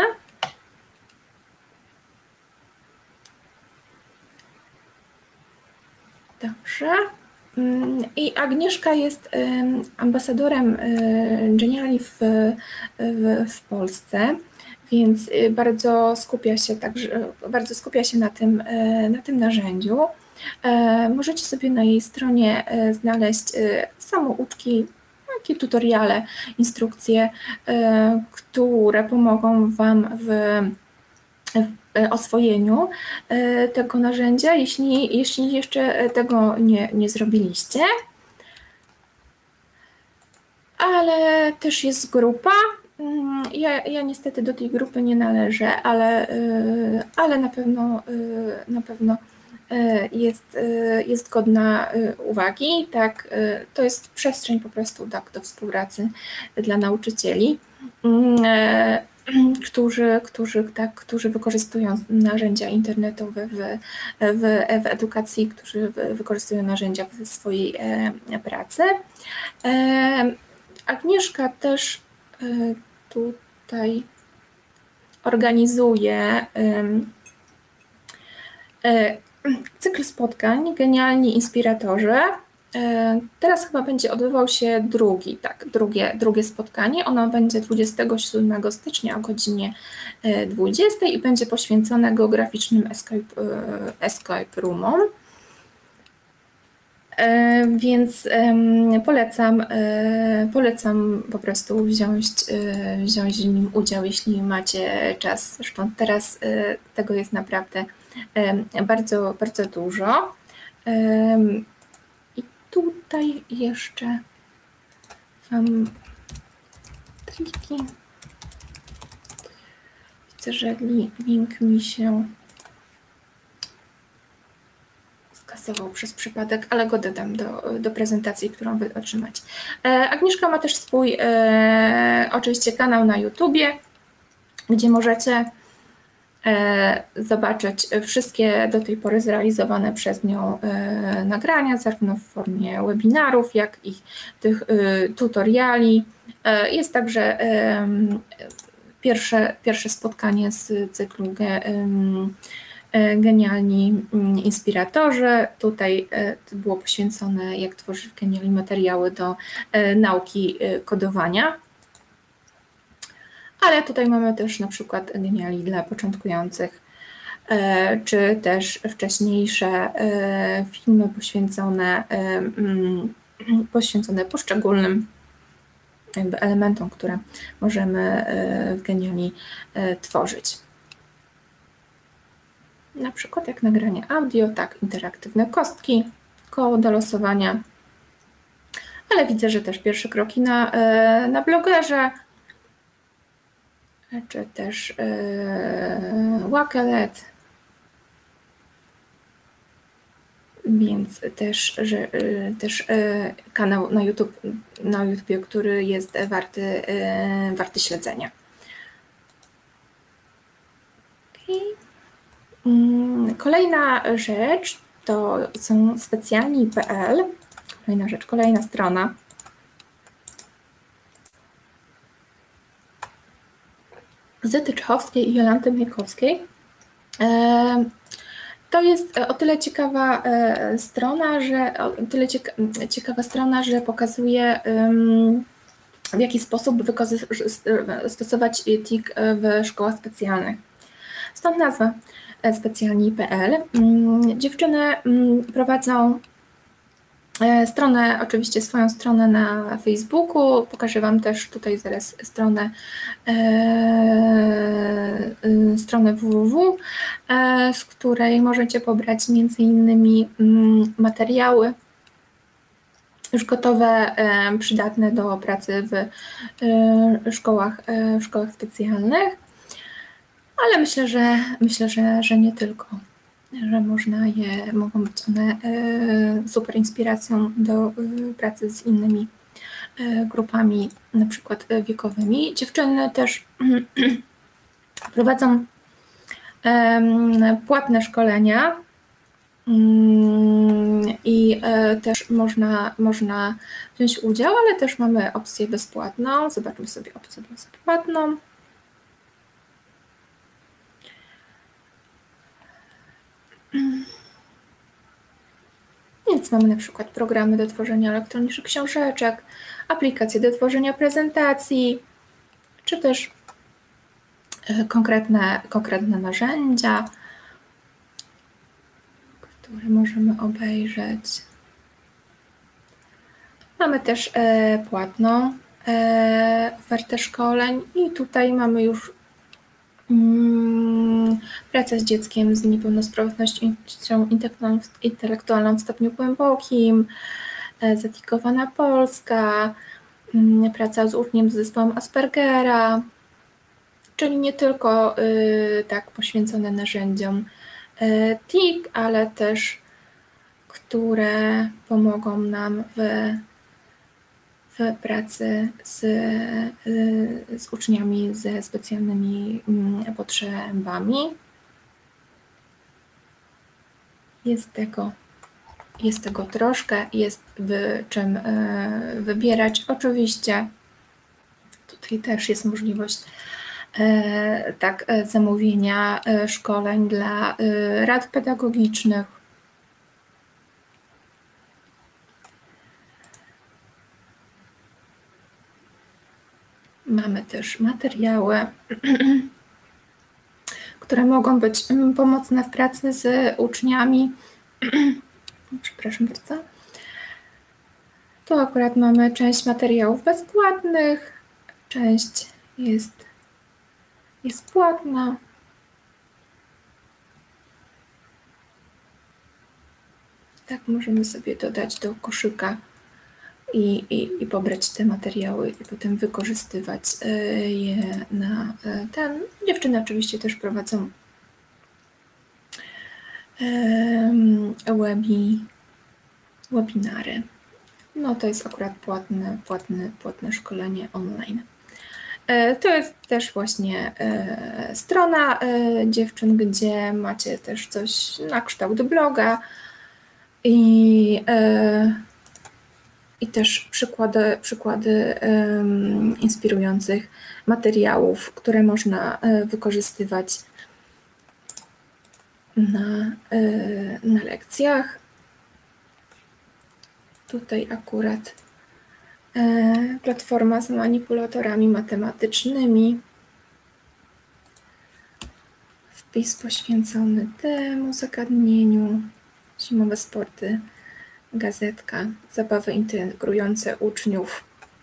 Dobrze. I Agnieszka jest ambasadorem Geniali w, w, w Polsce. Więc bardzo skupia się także, bardzo skupia się na tym, na tym narzędziu. Możecie sobie na jej stronie znaleźć samouczki, takie tutoriale, instrukcje, które pomogą Wam w, w oswojeniu tego narzędzia, jeśli, jeśli jeszcze tego nie, nie zrobiliście. Ale też jest grupa. Ja, ja niestety do tej grupy nie należę, ale, ale na pewno, na pewno jest, jest godna uwagi. Tak, to jest przestrzeń po prostu tak, do współpracy dla nauczycieli. którzy, którzy, tak, którzy wykorzystują narzędzia internetowe w, w, w edukacji, którzy wykorzystują narzędzia w swojej pracy. Agnieszka też tutaj organizuje cykl spotkań Genialni Inspiratorzy. Teraz chyba będzie odbywał się drugi, tak, drugie, drugie spotkanie. Ono będzie dwudziestego siódmego stycznia o godzinie dwudziestej i będzie poświęcone geograficznym escape, escape roomom. Więc polecam, polecam po prostu wziąć, wziąć w nim udział, jeśli macie czas. Zresztą teraz tego jest naprawdę bardzo, bardzo dużo. I tutaj jeszcze Wam triki. Widzę, że link mi się skasował przez przypadek, ale go dodam do, do prezentacji, którą Wy otrzymacie. Agnieszka ma też swój e, oczywiście kanał na YouTubie, gdzie możecie e, zobaczyć wszystkie do tej pory zrealizowane przez nią e, nagrania, zarówno w formie webinarów, jak i tych e, tutoriali. E, jest także e, pierwsze, pierwsze spotkanie z cyklu e, Genialni Inspiratorzy. Tutaj to było poświęcone, jak tworzyć genialne materiały do nauki kodowania. Ale tutaj mamy też na przykład geniali dla początkujących, czy też wcześniejsze filmy poświęcone, poświęcone poszczególnym jakby elementom, które możemy w geniali tworzyć. Na przykład jak nagranie audio, tak, interaktywne kostki, koło do losowania, ale widzę, że też pierwsze kroki na, na blogerze, czy też yy, Wakelet, więc też, że, yy, też yy, kanał na YouTube, na YouTube, który jest warty, yy, warty śledzenia. Okay. Kolejna rzecz to są specjalni kropka p l. Kolejna rzecz, kolejna strona. Zyty Czechowskiej i Jolanty Miejkowskiej. To jest o tyle ciekawa strona, że o tyle ciekawa strona, że pokazuje, w jaki sposób stosować T I K w szkołach specjalnych. Stąd nazwa specjalni kropka p l. Dziewczyny prowadzą stronę, oczywiście swoją stronę na Facebooku. Pokażę Wam też tutaj zaraz stronę, e, stronę www, e, z której możecie pobrać między innymi materiały już gotowe, e, przydatne do pracy w e, szkołach, e, w szkołach specjalnych. Ale myślę, że myślę, że, że nie tylko, że można je, mogą być one super inspiracją do pracy z innymi grupami, na przykład wiekowymi. Dziewczyny też prowadzą płatne szkolenia i też można, można wziąć udział, ale też mamy opcję bezpłatną. Zobaczmy sobie opcję bezpłatną. Więc mamy na przykład programy do tworzenia elektronicznych książeczek, aplikacje do tworzenia prezentacji, czy też konkretne, konkretne narzędzia, które możemy obejrzeć. Mamy też płatną ofertę szkoleń i tutaj mamy już praca z dzieckiem z niepełnosprawnością intelektualną w stopniu głębokim, zatikowana Polska, praca z uczniem z zespołem Aspergera, czyli nie tylko tak poświęcone narzędziom T I K, ale też które pomogą nam w, w pracy z, z uczniami ze specjalnymi potrzebami. Jest tego, jest tego troszkę, jest w czym wybierać. Oczywiście tutaj też jest możliwość tak, zamówienia szkoleń dla rad pedagogicznych. Mamy też materiały, które mogą być pomocne w pracy z uczniami. Przepraszam bardzo. Tu akurat mamy część materiałów bezpłatnych, część jest, jest płatna. Tak możemy sobie dodać do koszyka i, i, i pobrać te materiały i potem wykorzystywać je na ten. Dziewczyny oczywiście też prowadzą webi, webinary. No to jest akurat płatne, płatne, płatne szkolenie online. To jest też właśnie strona dziewczyn, gdzie macie też coś na kształt bloga i, i też przykłady, przykłady inspirujących materiałów, które można wykorzystywać na, na lekcjach. Tutaj akurat platforma z manipulatorami matematycznymi. Wpis poświęcony temu zagadnieniu. Zimowe sporty, gazetka, zabawy integrujące uczniów.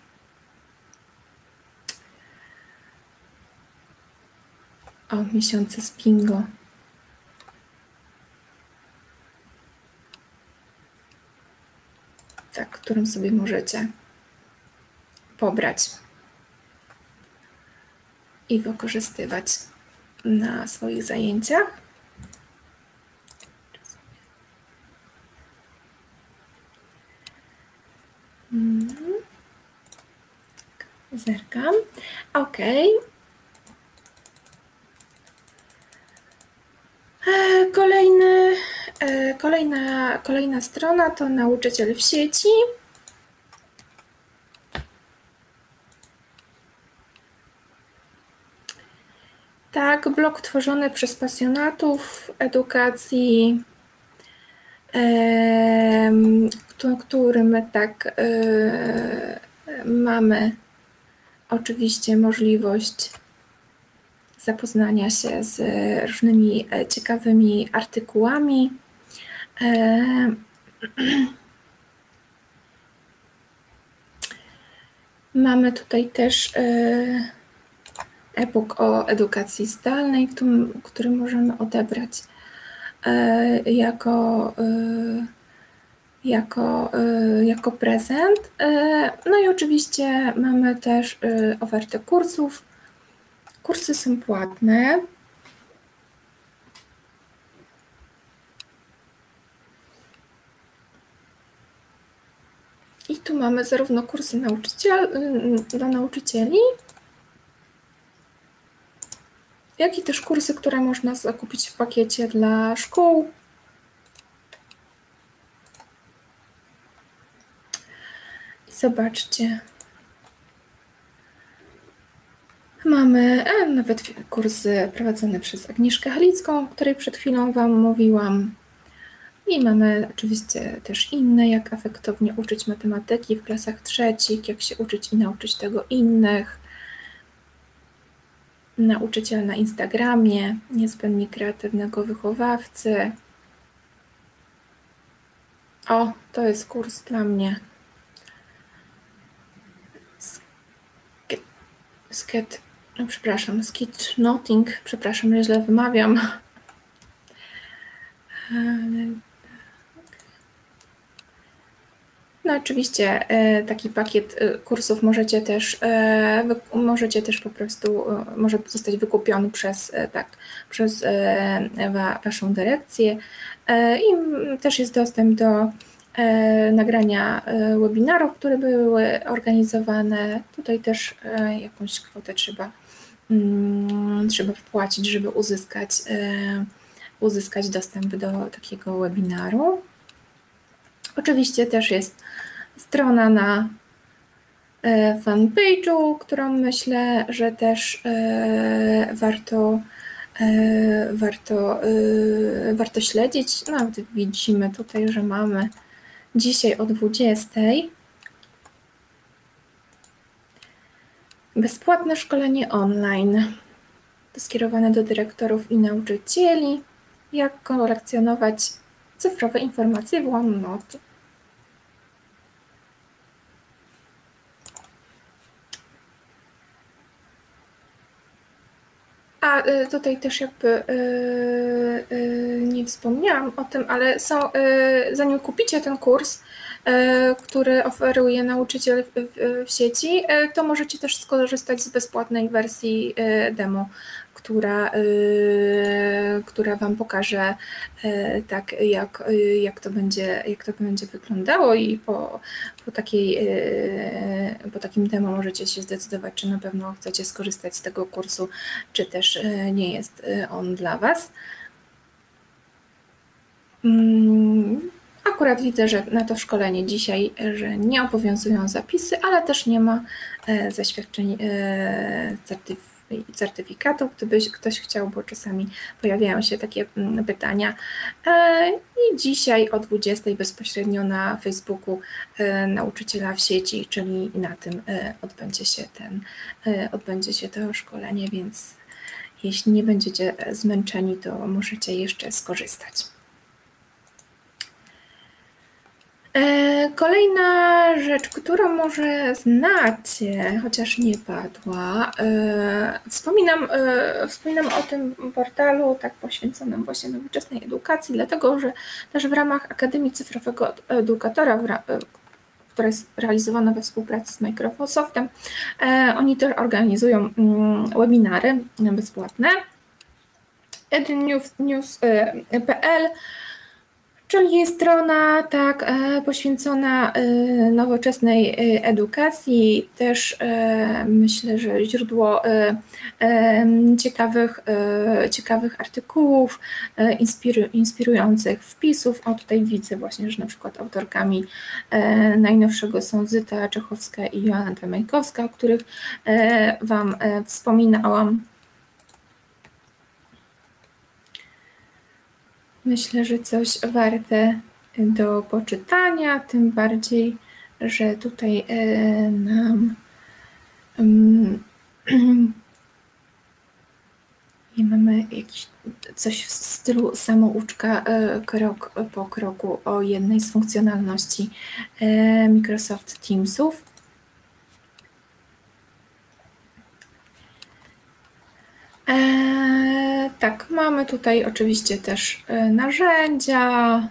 O, miesiące z bingo. Tak, którą sobie możecie pobrać i wykorzystywać na swoich zajęciach. Zerkam. OK. Kolejny, kolejna, kolejna strona to nauczyciel w sieci. Tak, blog tworzony przez pasjonatów edukacji, w którym my tak mamy oczywiście możliwość zapoznania się z różnymi ciekawymi artykułami. Mamy tutaj też e-book o edukacji zdalnej, który, który możemy odebrać jako, jako, jako prezent. No i oczywiście mamy też ofertę kursów. Kursy są płatne. I tu mamy zarówno kursy nauczyciel, dla nauczycieli, jak i też kursy, które można zakupić w pakiecie dla szkół. I zobaczcie. Mamy nawet kursy prowadzone przez Agnieszkę Halicką, o której przed chwilą Wam mówiłam. I mamy oczywiście też inne, jak efektownie uczyć matematyki w klasach trzecich, jak się uczyć i nauczyć tego innych. Nauczyciel na Instagramie, niezbędnie kreatywnego wychowawcy. O, to jest kurs dla mnie. Sketch, no przepraszam, sketchnoting, przepraszam, że źle wymawiam. No oczywiście taki pakiet kursów możecie też, możecie też po prostu, może zostać wykupiony przez, tak, przez Waszą dyrekcję i też jest dostęp do nagrania webinarów, które były organizowane. Tutaj też jakąś kwotę trzeba, trzeba wpłacić, żeby uzyskać, uzyskać dostęp do takiego webinaru. Oczywiście też jest strona na fanpage'u, którą myślę, że też warto, warto, warto śledzić. Nawet widzimy tutaj, że mamy dzisiaj o dwudziestej bezpłatne szkolenie online skierowane do dyrektorów i nauczycieli, jak kolekcjonować cyfrowe informacje w OneNote. A tutaj też jakby yy, yy, nie wspomniałam o tym, ale są, yy, zanim kupicie ten kurs, yy, który oferuje nauczyciel w, w, w sieci, yy, to możecie też skorzystać z bezpłatnej wersji yy, demo, która, yy, która Wam pokaże yy, tak, jak, yy, jak, to będzie, jak to będzie wyglądało i po, po, takiej, yy, po takim demo możecie się zdecydować, czy na pewno chcecie skorzystać z tego kursu, czy też yy, nie jest yy, on dla Was. Yy. Akurat widzę, że na to szkolenie dzisiaj, że nie obowiązują zapisy, ale też nie ma yy, zaświadczeń yy, certyfikacji. certyfikatu, gdyby ktoś chciał, bo czasami pojawiają się takie pytania. I dzisiaj o dwudziestej bezpośrednio na Facebooku nauczyciela w sieci, czyli na tym odbędzie się, ten, odbędzie się to szkolenie, więc jeśli nie będziecie zmęczeni, to możecie jeszcze skorzystać. Kolejna rzecz, którą może znacie, chociaż nie padła, wspominam, wspominam o tym portalu tak poświęconym właśnie nowoczesnej edukacji, dlatego że też w ramach Akademii Cyfrowego Edukatora, która jest realizowana we współpracy z Microsoftem, oni też organizują webinary bezpłatne. edynews kropka p l Czyli strona tak poświęcona nowoczesnej edukacji, też myślę, że źródło ciekawych, ciekawych artykułów, inspirujących wpisów. O, tutaj widzę właśnie, że na przykład autorkami najnowszego są Zyta Czechowska i Jolanta Majkowska, o których Wam wspominałam. Myślę, że coś warte do poczytania, tym bardziej, że tutaj nam nie mamy jakiś, coś w stylu samouczka krok po kroku o jednej z funkcjonalności Microsoft Teamsów. Eee, tak, mamy tutaj oczywiście też e, narzędzia.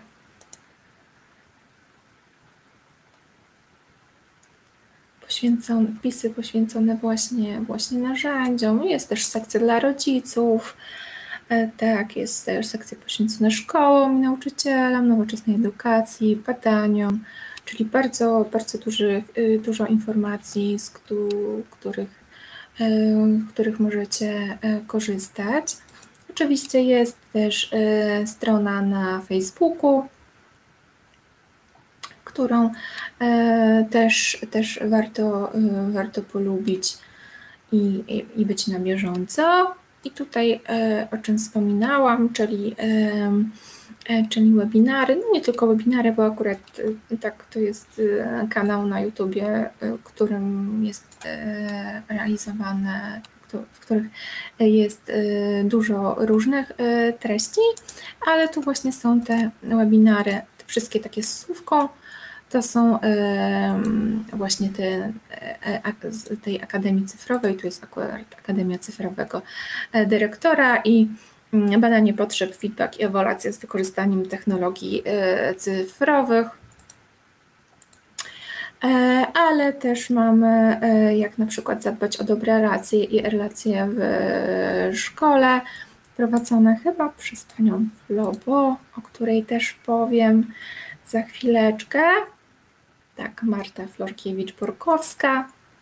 Poświęcone, wpisy poświęcone właśnie, właśnie narzędziom. Jest też sekcja dla rodziców. E, tak, jest też sekcja poświęcona szkołom i nauczycielom, nowoczesnej edukacji, badaniom, czyli bardzo, bardzo duży, dużo informacji, z których w których możecie korzystać. Oczywiście jest też strona na Facebooku, którą też, też warto, warto polubić i, i, i być na bieżąco. I tutaj, o czym wspominałam, czyli, czyli webinary, no nie tylko webinary, bo akurat tak to jest kanał na YouTubie, którym jest realizowane, w których jest dużo różnych treści, ale tu właśnie są te webinary, te wszystkie takie z słówką, to są właśnie te, z tej Akademii Cyfrowej, tu jest akurat Akademia Cyfrowego Dyrektora i badanie potrzeb, feedback i ewaluacja z wykorzystaniem technologii cyfrowych. Ale też mamy, jak na przykład zadbać o dobre relacje i relacje w szkole, prowadzone chyba przez panią Flobo, o której też powiem. za chwileczkę. Tak, Marta Florkiewicz-Borkowska.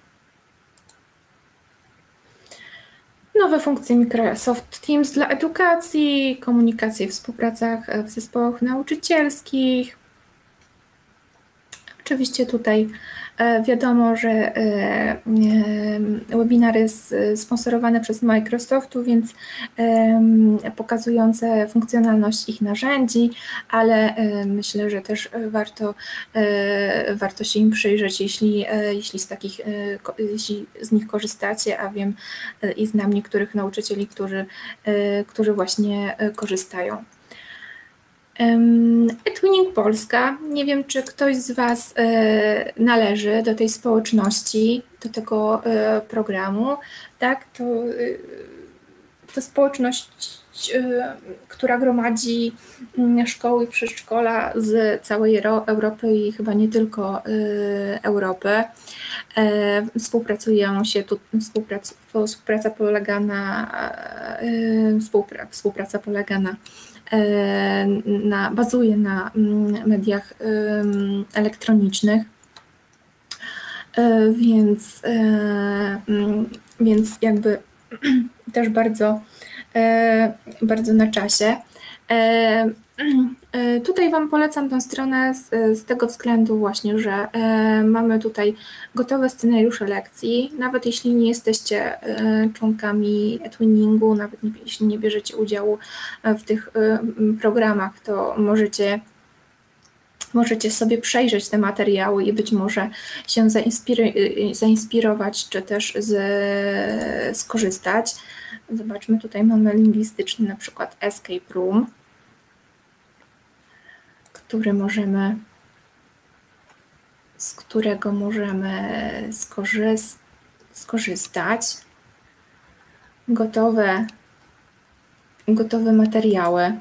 Nowe funkcje Microsoft Teams dla edukacji, komunikacja i współpraca w zespołach nauczycielskich. Oczywiście tutaj wiadomo, że webinar jest sponsorowany przez Microsoftu, więc pokazujące funkcjonalność ich narzędzi, ale myślę, że też warto, warto się im przyjrzeć, jeśli, jeśli, z takich, jeśli z nich korzystacie, a wiem i znam niektórych nauczycieli, którzy, którzy właśnie korzystają. eTwinning Polska. Nie wiem, czy ktoś z Was należy do tej społeczności, do tego programu. Tak, to, to społeczność, która gromadzi szkoły i przedszkola z całej Europy i chyba nie tylko Europy. Współpracują się tu, współpraca, współpraca polega na współpraca, współpraca polega na Na, bazuje na mediach elektronicznych, więc, więc jakby też bardzo, bardzo na czasie. Tutaj Wam polecam tę stronę z, z tego względu właśnie, że mamy tutaj gotowe scenariusze lekcji. Nawet jeśli nie jesteście członkami eTwinningu, nawet nie, jeśli nie bierzecie udziału w tych programach, to możecie, możecie sobie przejrzeć te materiały i być może się zainspirować, czy też z, skorzystać. Zobaczmy, tutaj mamy lingwistyczny na przykład Escape Room, który możemy, z którego możemy skorzy- skorzystać. Gotowe, gotowe materiały.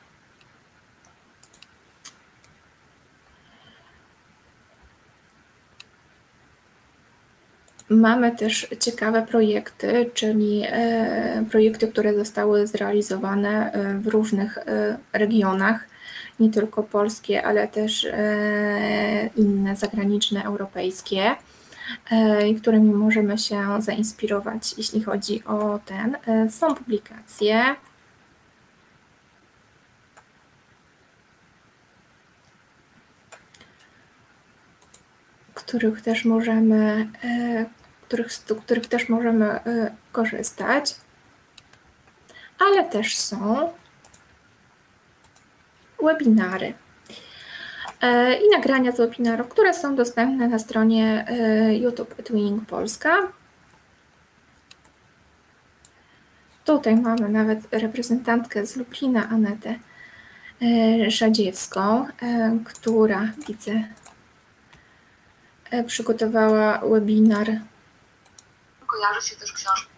Mamy też ciekawe projekty, czyli projekty, które zostały zrealizowane w różnych regionach, nie tylko polskie, ale też inne zagraniczne, europejskie, którymi możemy się zainspirować, jeśli chodzi o ten. Są publikacje. Których też możemy, których, z których też możemy korzystać, ale też są webinary i nagrania z webinarów, które są dostępne na stronie YouTube eTwinning Polska. Tutaj mamy nawet reprezentantkę z Lublina, Anetę Szadziewską, która, widzę, przygotowała webinar. Kojarzy się też książka.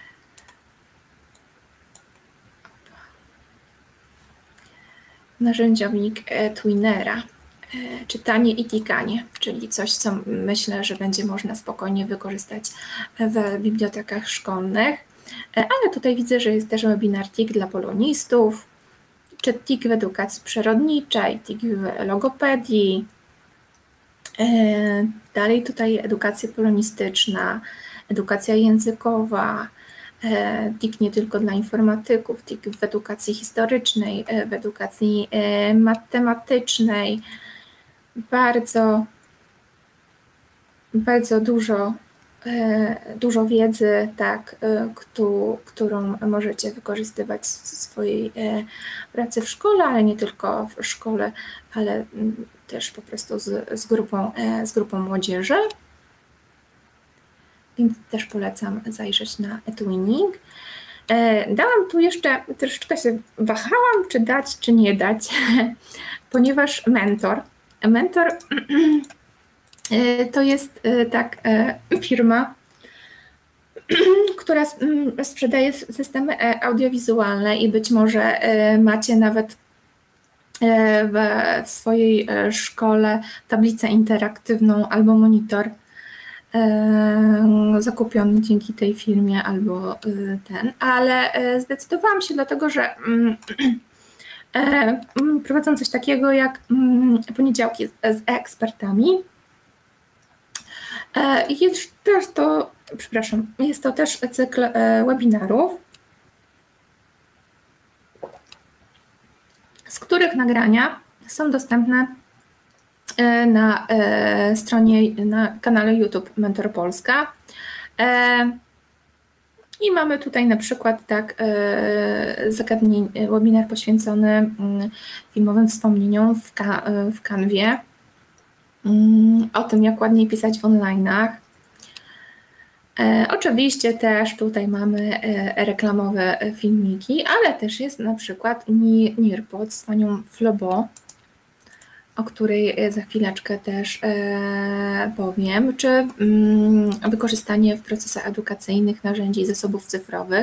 Narzędziownik eTwinera, czytanie i tikanie, czyli coś, co myślę, że będzie można spokojnie wykorzystać w bibliotekach szkolnych. Ale tutaj widzę, że jest też webinar T I K dla polonistów, czy T I K w edukacji przyrodniczej, T I K w logopedii. Dalej tutaj edukacja polonistyczna, edukacja językowa, T I K nie tylko dla informatyków, T I K w edukacji historycznej, w edukacji matematycznej. Bardzo, bardzo dużo, dużo wiedzy, tak, którą możecie wykorzystywać w swojej pracy w szkole, ale nie tylko w szkole, ale też po prostu z, z, grupą, z grupą młodzieży. Więc też polecam zajrzeć na eTwinning. Dałam tu jeszcze, troszeczkę się wahałam, czy dać, czy nie dać, ponieważ mentor, mentor to jest tak firma, która sprzedaje systemy audiowizualne i być może macie nawet w swojej szkole tablicę interaktywną albo monitor zakupiony dzięki tej firmie albo ten, ale zdecydowałam się dlatego, że Prowadzą coś takiego jak poniedziałki z ekspertami. Jest też to, przepraszam, jest to też cykl webinarów, z których nagrania są dostępne na stronie, na kanale YouTube Mentor Polska. I mamy tutaj na przykład tak zagadnień, webinar poświęcony filmowym wspomnieniom w, w Canwie, o tym, jak ładniej pisać w online'ach. Oczywiście też tutaj mamy reklamowe filmiki, ale też jest na przykład Nearpod z panią Flobo, o której za chwileczkę też powiem, czy wykorzystanie w procesach edukacyjnych narzędzi i zasobów cyfrowych.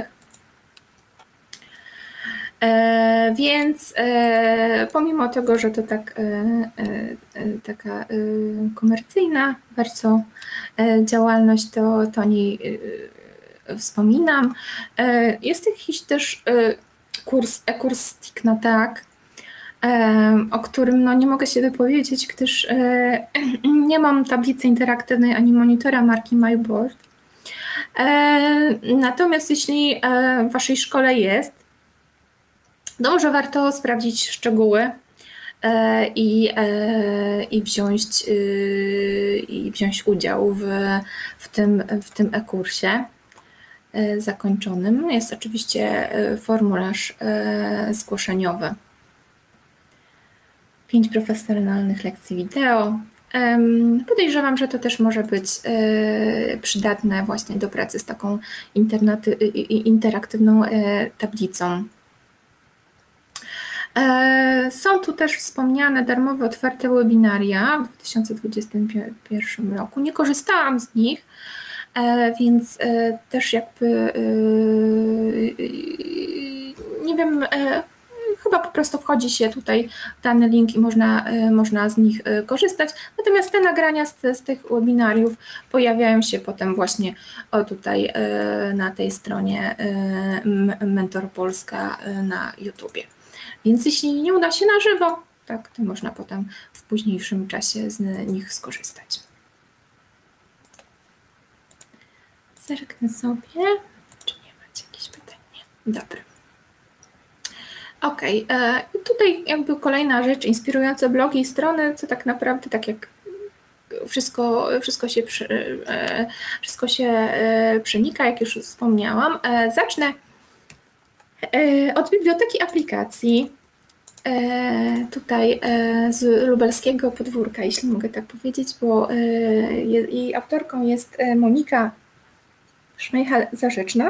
Więc pomimo tego, że to tak, taka komercyjna bardzo działalność, to, to o niej wspominam. Jest jakiś też kurs e-kurs Stick na tak, o którym no, nie mogę się wypowiedzieć, gdyż nie mam tablicy interaktywnej ani monitora marki MyBoard. Natomiast jeśli w waszej szkole jest, to może warto sprawdzić szczegóły i, i, wziąć, i wziąć udział w, w tym, w tym e-kursie zakończonym. Jest oczywiście formularz zgłoszeniowy. Pięć profesjonalnych lekcji wideo. Podejrzewam, że to też może być przydatne właśnie do pracy z taką interaktywną tablicą. Są tu też wspomniane darmowe otwarte webinaria w dwa tysiące dwudziestym pierwszym roku. Nie korzystałam z nich, więc też jakby nie wiem, chyba po prostu wchodzi się tutaj w dany link i można, można z nich korzystać. Natomiast te nagrania z, z tych webinariów pojawiają się potem właśnie o tutaj na tej stronie Mentor Polska na YouTubie. Więc jeśli nie uda się na żywo, tak, to można potem w późniejszym czasie z nich skorzystać. Zerknę sobie, czy nie macie jakichś pytań. Dobra. Ok, i tutaj jakby kolejna rzecz, inspirujące blogi i strony, co tak naprawdę tak jak wszystko, wszystko, się, wszystko się przenika, jak już wspomniałam. Zacznę od biblioteki aplikacji, tutaj z lubelskiego podwórka, jeśli mogę tak powiedzieć, bo jej autorką jest Monika Szmejchal-Zarzeczna,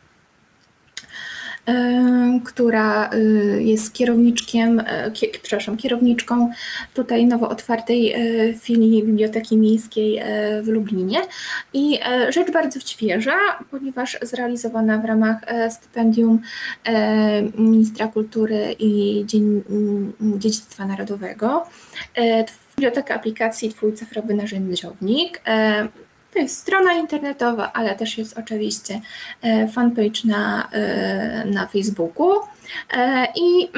która jest kierowniczkiem, przepraszam, kierowniczką tutaj nowo otwartej filii Biblioteki Miejskiej w Lublinie. I rzecz bardzo świeża, ponieważ zrealizowana w ramach stypendium Ministra Kultury i Dziedzictwa Narodowego. Biblioteka aplikacji Twój cyfrowy narzędziownik. To jest strona internetowa, ale też jest oczywiście fanpage na, na Facebooku. I,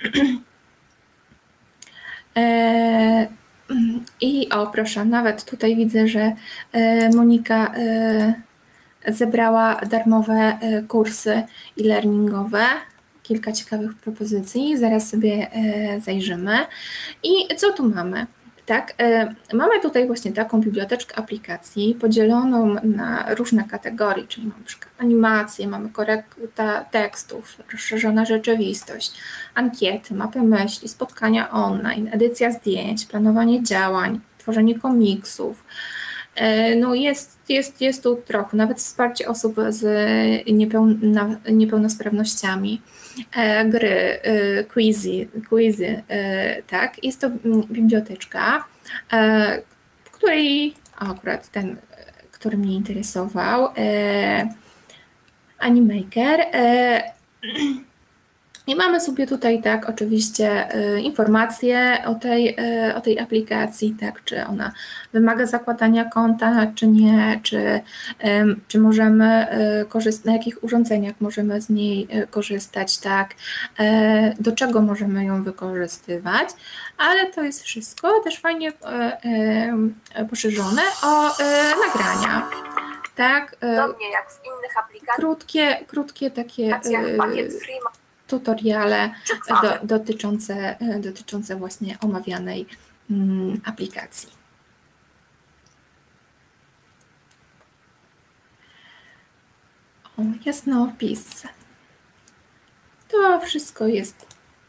i o proszę, nawet tutaj widzę, że Monika zebrała darmowe kursy e-learningowe. Kilka ciekawych propozycji, zaraz sobie zajrzymy. I co tu mamy? Tak, mamy tutaj właśnie taką biblioteczkę aplikacji podzieloną na różne kategorie, czyli mamy przykład animacje, mamy korekta tekstów, rozszerzona rzeczywistość, ankiety, mapy myśli, spotkania online, edycja zdjęć, planowanie działań, tworzenie komiksów. No jest, jest, jest tu trochę, nawet wsparcie osób z niepełna, niepełnosprawnościami, gry, quizy, quizy, tak. Jest to biblioteczka, w której akurat ten, który mnie interesował, Animaker, I mamy sobie tutaj tak oczywiście y, informacje o tej, y, o tej aplikacji, tak, czy ona wymaga zakładania konta, czy nie, czy, y, czy możemy y, korzystać, na jakich urządzeniach możemy z niej y, korzystać, tak, y, do czego możemy ją wykorzystywać, ale to jest wszystko też fajnie y, y, poszerzone o y, nagrania. Tak, y, Do mnie jak w innych aplikacjach. krótkie, krótkie takie y, Pakiet free ma tutoriale do, dotyczące, dotyczące właśnie omawianej mm, aplikacji. O, jasnopis. To wszystko jest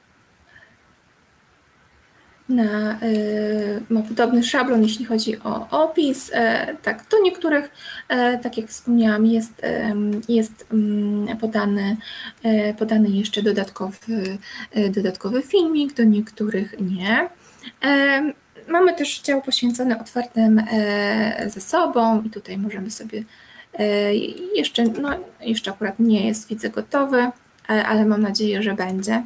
na, y, ma podobny szablon, jeśli chodzi o opis. Y, tak, do niektórych, y, tak jak wspomniałam, jest, y, jest y, podany, y, podany jeszcze dodatkowy, y, dodatkowy filmik, do niektórych nie. Y, mamy też dział poświęcony otwartym y, zasobom i tutaj możemy sobie y, jeszcze, no jeszcze akurat nie jest, widzę, gotowy, y, ale mam nadzieję, że będzie.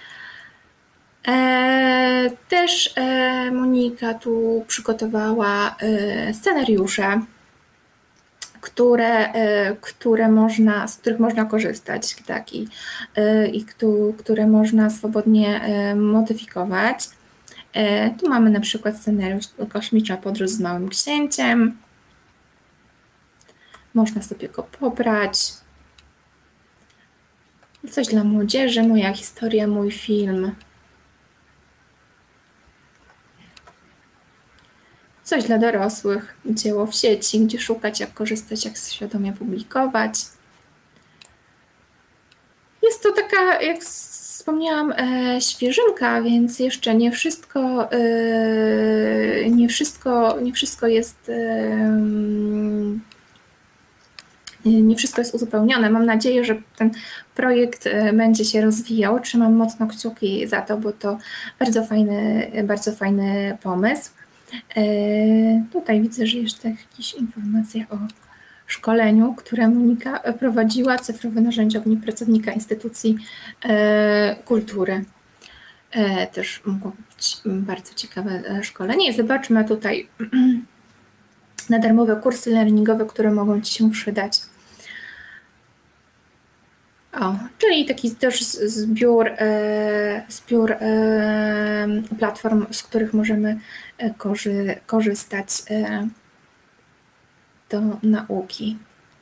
E, też e, Monika tu przygotowała e, scenariusze, które, e, które można, z których można korzystać, tak, i, e, i ktu, które można swobodnie e, modyfikować. E, tu mamy na przykład scenariusz Kosmiczna podróż z Małym Księciem. Można sobie go pobrać. Coś dla młodzieży, moja historia, mój film. Coś dla dorosłych, dzieło w sieci, gdzie szukać, jak korzystać, jak świadomie publikować. Jest to taka, jak wspomniałam, e, świeżynka, więc jeszcze nie wszystko, e, nie wszystko, nie wszystko jest, e, nie wszystko jest uzupełnione. Mam nadzieję, że ten projekt będzie się rozwijał. Trzymam mocno kciuki za to, bo to bardzo fajny, bardzo fajny pomysł. Tutaj widzę, że jeszcze jakieś informacje o szkoleniu, które Monika prowadziła, cyfrowy narzędziownik pracownika instytucji kultury. Też mogło być bardzo ciekawe szkolenie. Zobaczmy tutaj na darmowe kursy learningowe, które mogą Ci się przydać. O, czyli taki też zbiór, e, zbiór e, platform, z których możemy korzy, korzystać e, do nauki.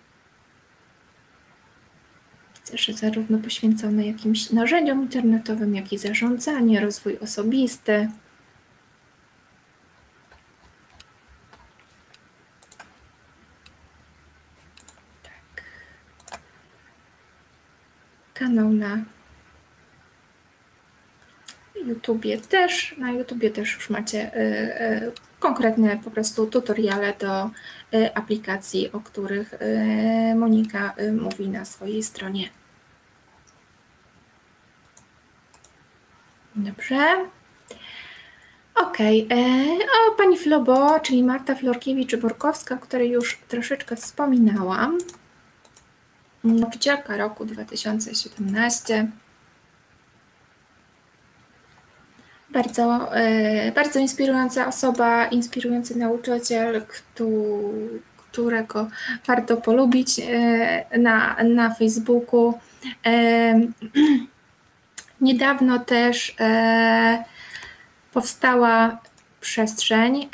Widzę, że zarówno poświęcone jakimś narzędziom internetowym, jak i zarządzanie, rozwój osobisty. Kanał na YouTubie też. Na YouTubie też już macie y, y, konkretne po prostu tutoriale do y, aplikacji, o których y, Monika y, mówi na swojej stronie. Dobrze. Ok. O, pani Flobo, czyli Marta Florkiewicz-Borkowska, o której już troszeczkę wspominałam. Nauczycielka roku dwa tysiące siedemnaście. Bardzo, bardzo inspirująca osoba, inspirujący nauczyciel, którego warto polubić na, na Facebooku. Niedawno też powstała przestrzeń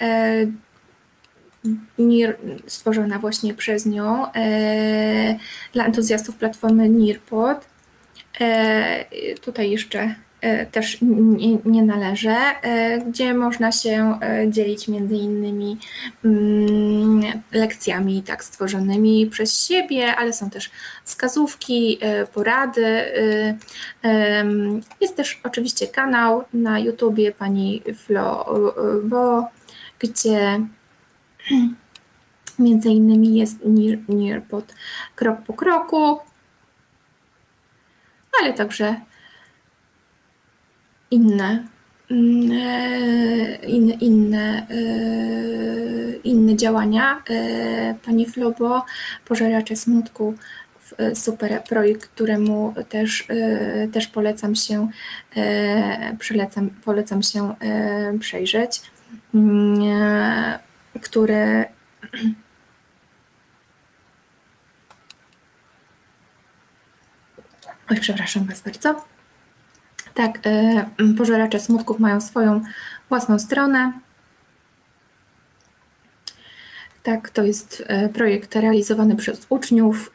stworzona właśnie przez nią e, dla entuzjastów platformy Nearpod. E, tutaj jeszcze e, też nie, nie należy, e, gdzie można się dzielić między innymi mm, lekcjami tak stworzonymi przez siebie, ale są też wskazówki, e, porady. E, e, jest też oczywiście kanał na YouTubie pani Flo, bo gdzie między innymi jest Nearpod krok po kroku, ale także inne, inne, inne, inne działania. Pani Flobo, Pożeracze smutku super projekt, któremu też, też polecam się, polecam, polecam się przejrzeć, który Oj, przepraszam Was bardzo. Tak, Pożeracze Smutków mają swoją własną stronę. Tak, to jest projekt realizowany przez uczniów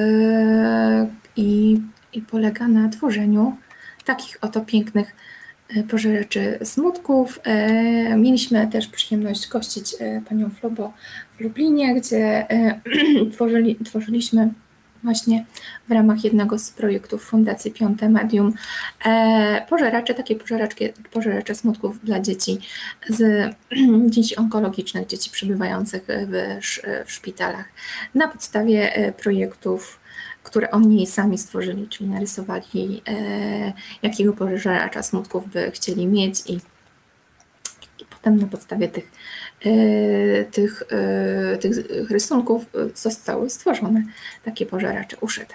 i, i polega na tworzeniu takich oto pięknych pożeraczy smutków. Mieliśmy też przyjemność gościć panią Flobo w Lublinie, gdzie tworzyli, tworzyliśmy właśnie w ramach jednego z projektów Fundacji Piąte Medium pożeracze, takie pożeraczki, pożeracze smutków dla dzieci z dzieci onkologicznych, dzieci przebywających w, w szpitalach na podstawie projektów, które oni sami stworzyli, czyli narysowali jakiego pożeracza smutków by chcieli mieć i, i potem na podstawie tych, tych, tych rysunków zostały stworzone takie pożeracze uszyte.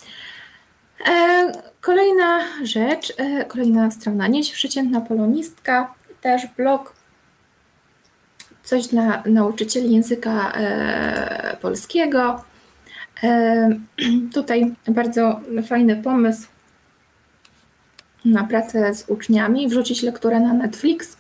Kolejna rzecz, kolejna strona, Nieprzeciętna polonistka, też blog, coś dla nauczycieli języka polskiego. Tutaj bardzo fajny pomysł na pracę z uczniami, wrzucić lekturę na Netflix.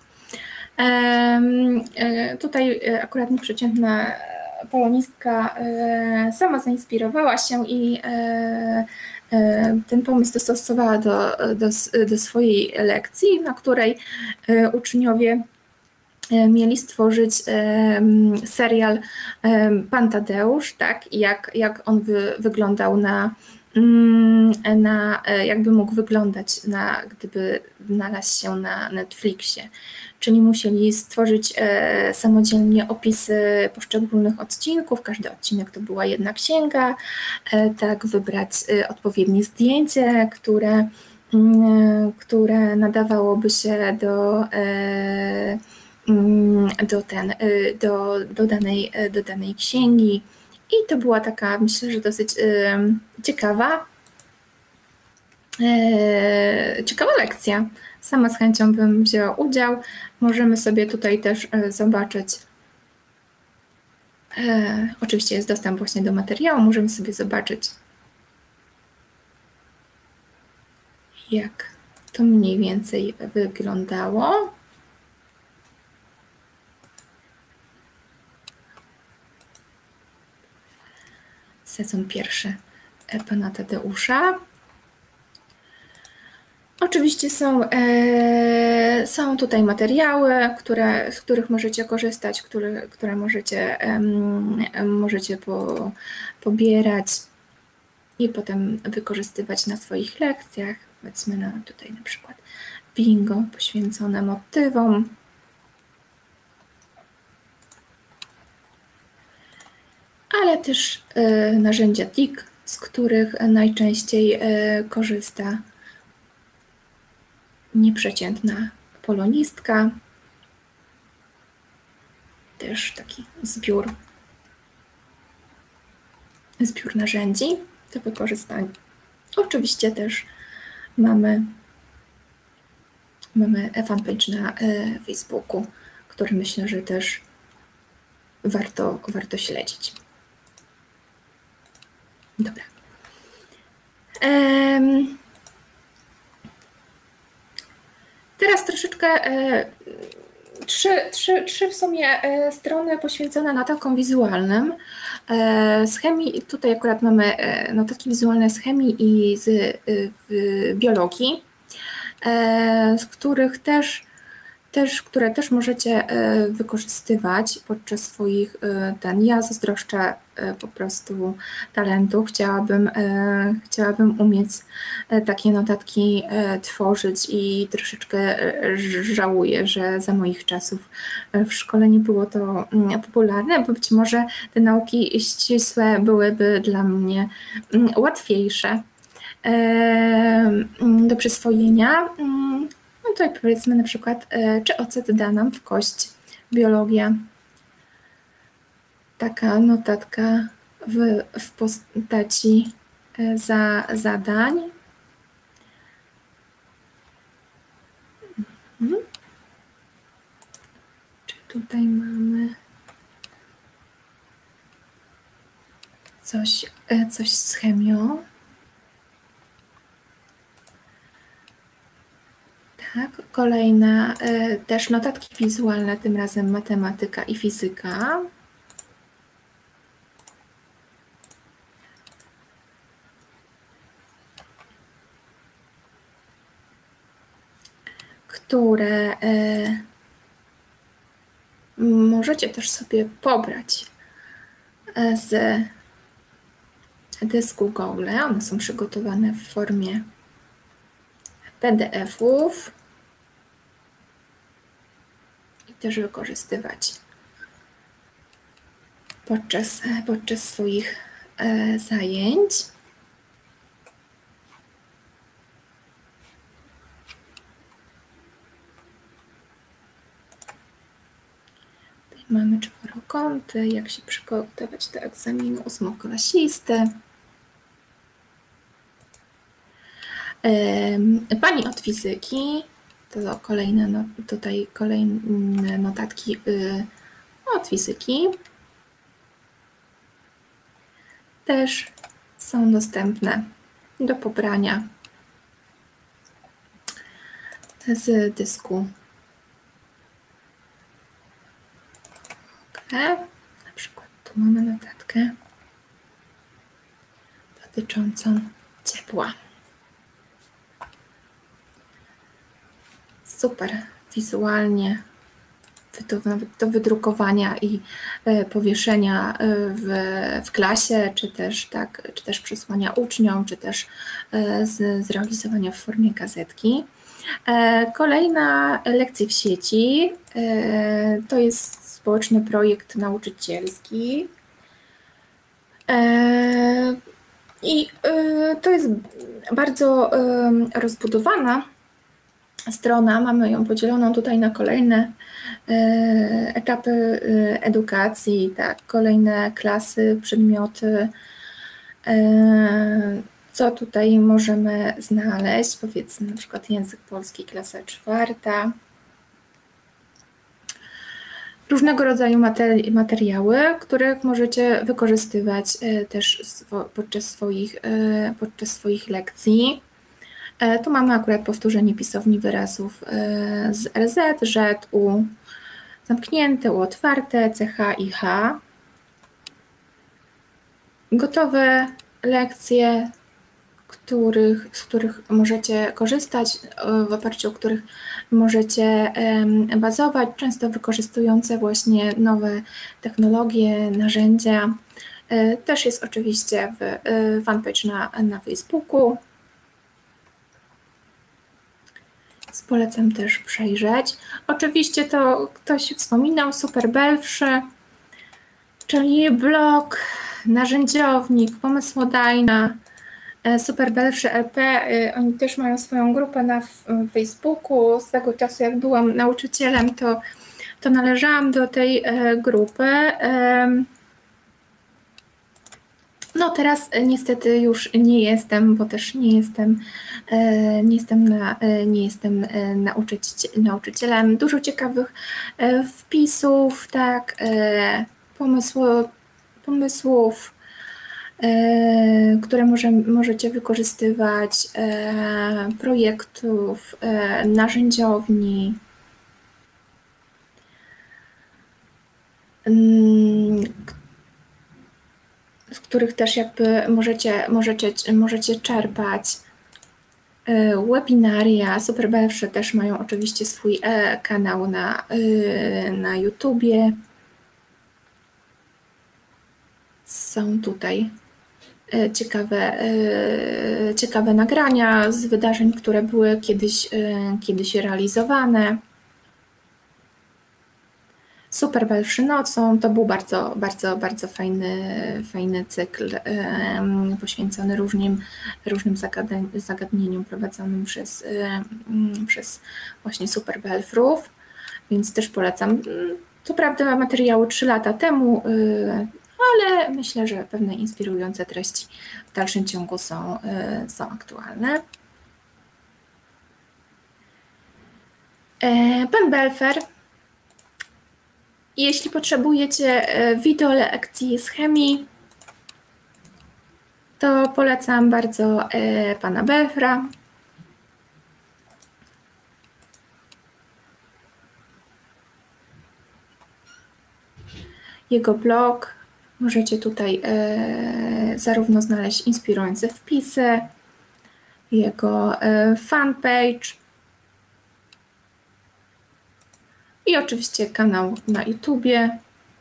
Tutaj akurat Nieprzeciętna polonistka sama zainspirowała się i ten pomysł dostosowała do, do, do swojej lekcji, na której uczniowie mieli stworzyć serial Pan Tadeusz, tak, jak, jak on wy, wyglądał na, na, jakby mógł wyglądać, na, gdyby znalazł się na Netflixie. Czyli musieli stworzyć samodzielnie opisy poszczególnych odcinków, każdy odcinek to była jedna księga, tak, wybrać odpowiednie zdjęcie, które, które nadawałoby się do Do, ten, do, do, danej, do danej księgi i to była taka, myślę, że dosyć ciekawa ciekawa lekcja. Sama z chęcią bym wzięła udział. Możemy sobie tutaj też zobaczyć, oczywiście jest dostęp właśnie do materiału, możemy sobie zobaczyć, jak to mniej więcej wyglądało. Sezon pierwszy Pana Tadeusza. Oczywiście są, e, są tutaj materiały, które, z których możecie korzystać, które, które możecie, e, możecie po, pobierać i potem wykorzystywać na swoich lekcjach. Powiedzmy na, tutaj na przykład bingo poświęcone motywom. Ale też e, narzędzia T I K, z których najczęściej e, korzysta Nieprzeciętna polonistka. Też taki zbiór, zbiór narzędzi do wykorzystania. Oczywiście też mamy, mamy fanpage na e, Facebooku, który myślę, że też warto, warto śledzić. Dobra. Um, teraz troszeczkę e, trzy, trzy, trzy w sumie e, strony poświęcone notatkom wizualnym. E, z chemii, tutaj akurat mamy e, notatki wizualne z chemii i z e, biologii, e, z których też Też, które też możecie wykorzystywać podczas swoich, ten, ja zazdroszczę po prostu talentu, chciałabym, chciałabym umieć takie notatki tworzyć i troszeczkę żałuję, że za moich czasów w szkole nie było to popularne, bo być może te nauki ścisłe byłyby dla mnie łatwiejsze do przyswojenia. No tutaj powiedzmy na przykład, czy ocet da nam w kość, biologia. Taka notatka w, w postaci za zadań. Mhm. Czy tutaj mamy coś, coś z chemią? Tak, kolejna też notatki wizualne, tym razem matematyka i fizyka. Które możecie też sobie pobrać z dysku Google. One są przygotowane w formie P D F-ów i też wykorzystywać podczas, podczas swoich zajęć. Mamy czworokąty, jak się przygotować do egzaminu ósmoklasisty. Pani od fizyki, to kolejne, no, tutaj kolejne notatki od fizyki. Też są dostępne do pobrania z dysku. Na przykład tu mamy notatkę dotyczącą ciepła. Super wizualnie do, do wydrukowania i powieszenia w, w klasie, czy też, tak, czy też przesłania uczniom, czy też z, zrealizowania w formie gazetki. Kolejna lekcja w sieci to jest społeczny projekt nauczycielski i to jest bardzo rozbudowana strona. Mamy ją podzieloną tutaj na kolejne etapy edukacji, tak, kolejne klasy, przedmioty. Co tutaj możemy znaleźć? Powiedzmy na przykład język polski, klasa czwarta. Różnego rodzaju materi materiały, które możecie wykorzystywać też podczas swoich, podczas swoich lekcji. Tu mamy akurat powtórzenie pisowni wyrazów z R Z, rzet, U zamknięte, U otwarte, C H i H. Gotowe lekcje, których, z których możecie korzystać, w oparciu o których możecie bazować, często wykorzystujące właśnie nowe technologie, narzędzia. Też jest oczywiście w fanpage na, na Facebooku. Polecam też przejrzeć. Oczywiście to ktoś wspominał, Superbelfrzy, czyli blog, narzędziownik, pomysłodajna, Superbelfrzy L P. Oni też mają swoją grupę na Facebooku. Z tego czasu, jak byłam nauczycielem, to, to należałam do tej grupy. No teraz niestety już nie jestem, bo też nie jestem, nie jestem, na, nie jestem nauczycielem. Dużo ciekawych wpisów, tak, pomysłu, pomysłów, które może, możecie wykorzystywać, projektów, narzędziowni. Z których też jakby możecie, możecie, możecie czerpać. Webinaria, Superbelfrzy też mają oczywiście swój kanał na, na YouTubie. Są tutaj ciekawe, ciekawe nagrania z wydarzeń, które były kiedyś, kiedyś realizowane. Superbelfrzy nocą to był bardzo, bardzo, bardzo fajny, fajny cykl um, poświęcony różnym, różnym zagadnieniom prowadzonym przez, um, przez właśnie Superbelfrów, więc też polecam. Co prawda materiały trzy lata temu, ale myślę, że pewne inspirujące treści w dalszym ciągu są, są aktualne. Pan Belfer, jeśli potrzebujecie wideo lekcji z chemii, to polecam bardzo pana Belfra. Jego blog, możecie tutaj zarówno znaleźć inspirujące wpisy, jego fanpage i oczywiście kanał na YouTubie.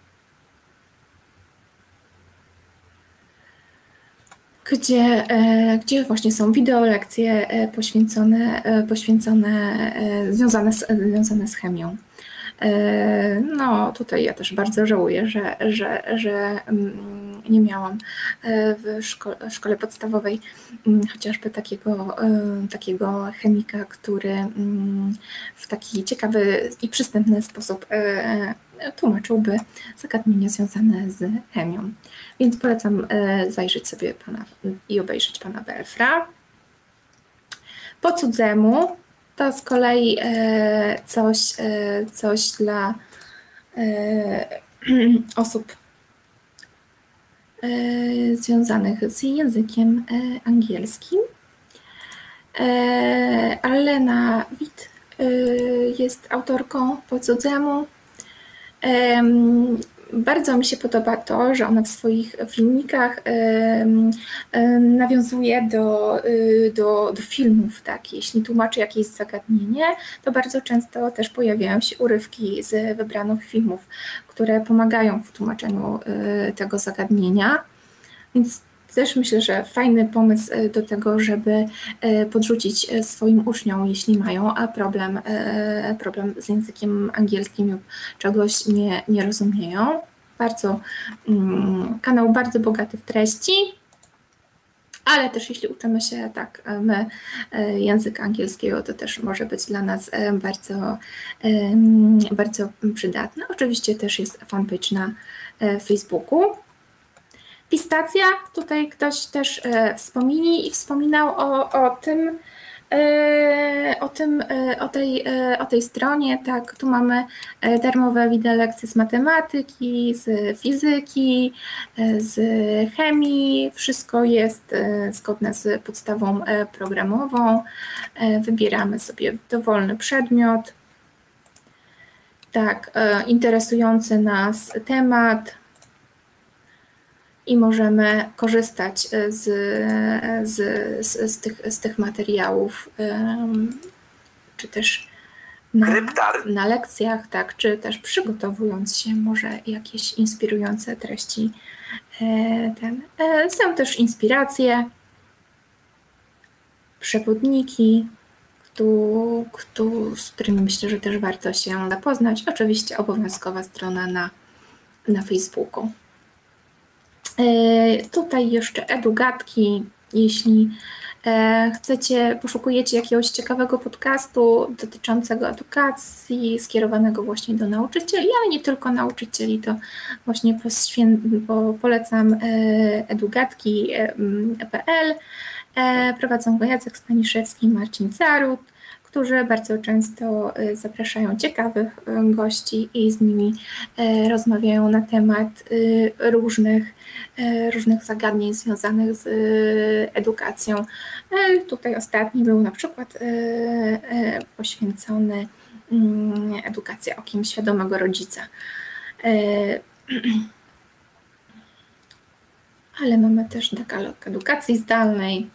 Gdzie, gdzie właśnie są wideo lekcje poświęcone, poświęcone związane, z, związane z chemią. No tutaj ja też bardzo żałuję, że, że, że nie miałam w szkole, w szkole podstawowej chociażby takiego, takiego chemika, który w taki ciekawy i przystępny sposób tłumaczyłby zagadnienia związane z chemią. Więc polecam zajrzeć sobie pana i obejrzeć pana Belfra. Po cudzemu to z kolei coś, coś dla osób związanych z językiem angielskim. Alena Witt jest autorką Po cudzemu. Bardzo mi się podoba to, że ona w swoich filmikach nawiązuje do, do, do filmów, tak? Jeśli tłumaczy jakieś zagadnienie, to bardzo często też pojawiają się urywki z wybranych filmów, które pomagają w tłumaczeniu tego zagadnienia. Więc też myślę, że fajny pomysł do tego, żeby podrzucić swoim uczniom, jeśli mają problem, problem z językiem angielskim lub czegoś nie, nie rozumieją. Bardzo, kanał bardzo bogaty w treści, ale też jeśli uczymy się tak my języka angielskiego, to też może być dla nas bardzo, bardzo przydatny. Oczywiście też jest fanpage na Facebooku. Pistacja, tutaj ktoś też wspomni, wspominał o, o tym, o tym, o tej, o tej stronie, tak, tu mamy darmowe wideo lekcje z matematyki, z fizyki, z chemii, wszystko jest zgodne z podstawą programową, wybieramy sobie dowolny przedmiot, tak, interesujący nas temat, i możemy korzystać z, z, z, z, tych, z tych materiałów, czy też na, na lekcjach, tak, czy też przygotowując się może jakieś inspirujące treści. Ten. Są też inspiracje, przewodniki, kto, kto, z którymi myślę, że też warto się zapoznać. Oczywiście obowiązkowa strona na, na Facebooku. Tutaj jeszcze edugatki, jeśli chcecie, poszukujecie jakiegoś ciekawego podcastu dotyczącego edukacji, skierowanego właśnie do nauczycieli, ale nie tylko nauczycieli, to właśnie po, polecam edugatki kropka p l. Prowadzą go Jacek Staniszewski i Marcin Carut, którzy bardzo często zapraszają ciekawych gości i z nimi rozmawiają na temat różnych, różnych zagadnień związanych z edukacją. Tutaj ostatni był na przykład poświęcony edukacji okiem świadomego rodzica. Ale mamy też dekalog edukacji zdalnej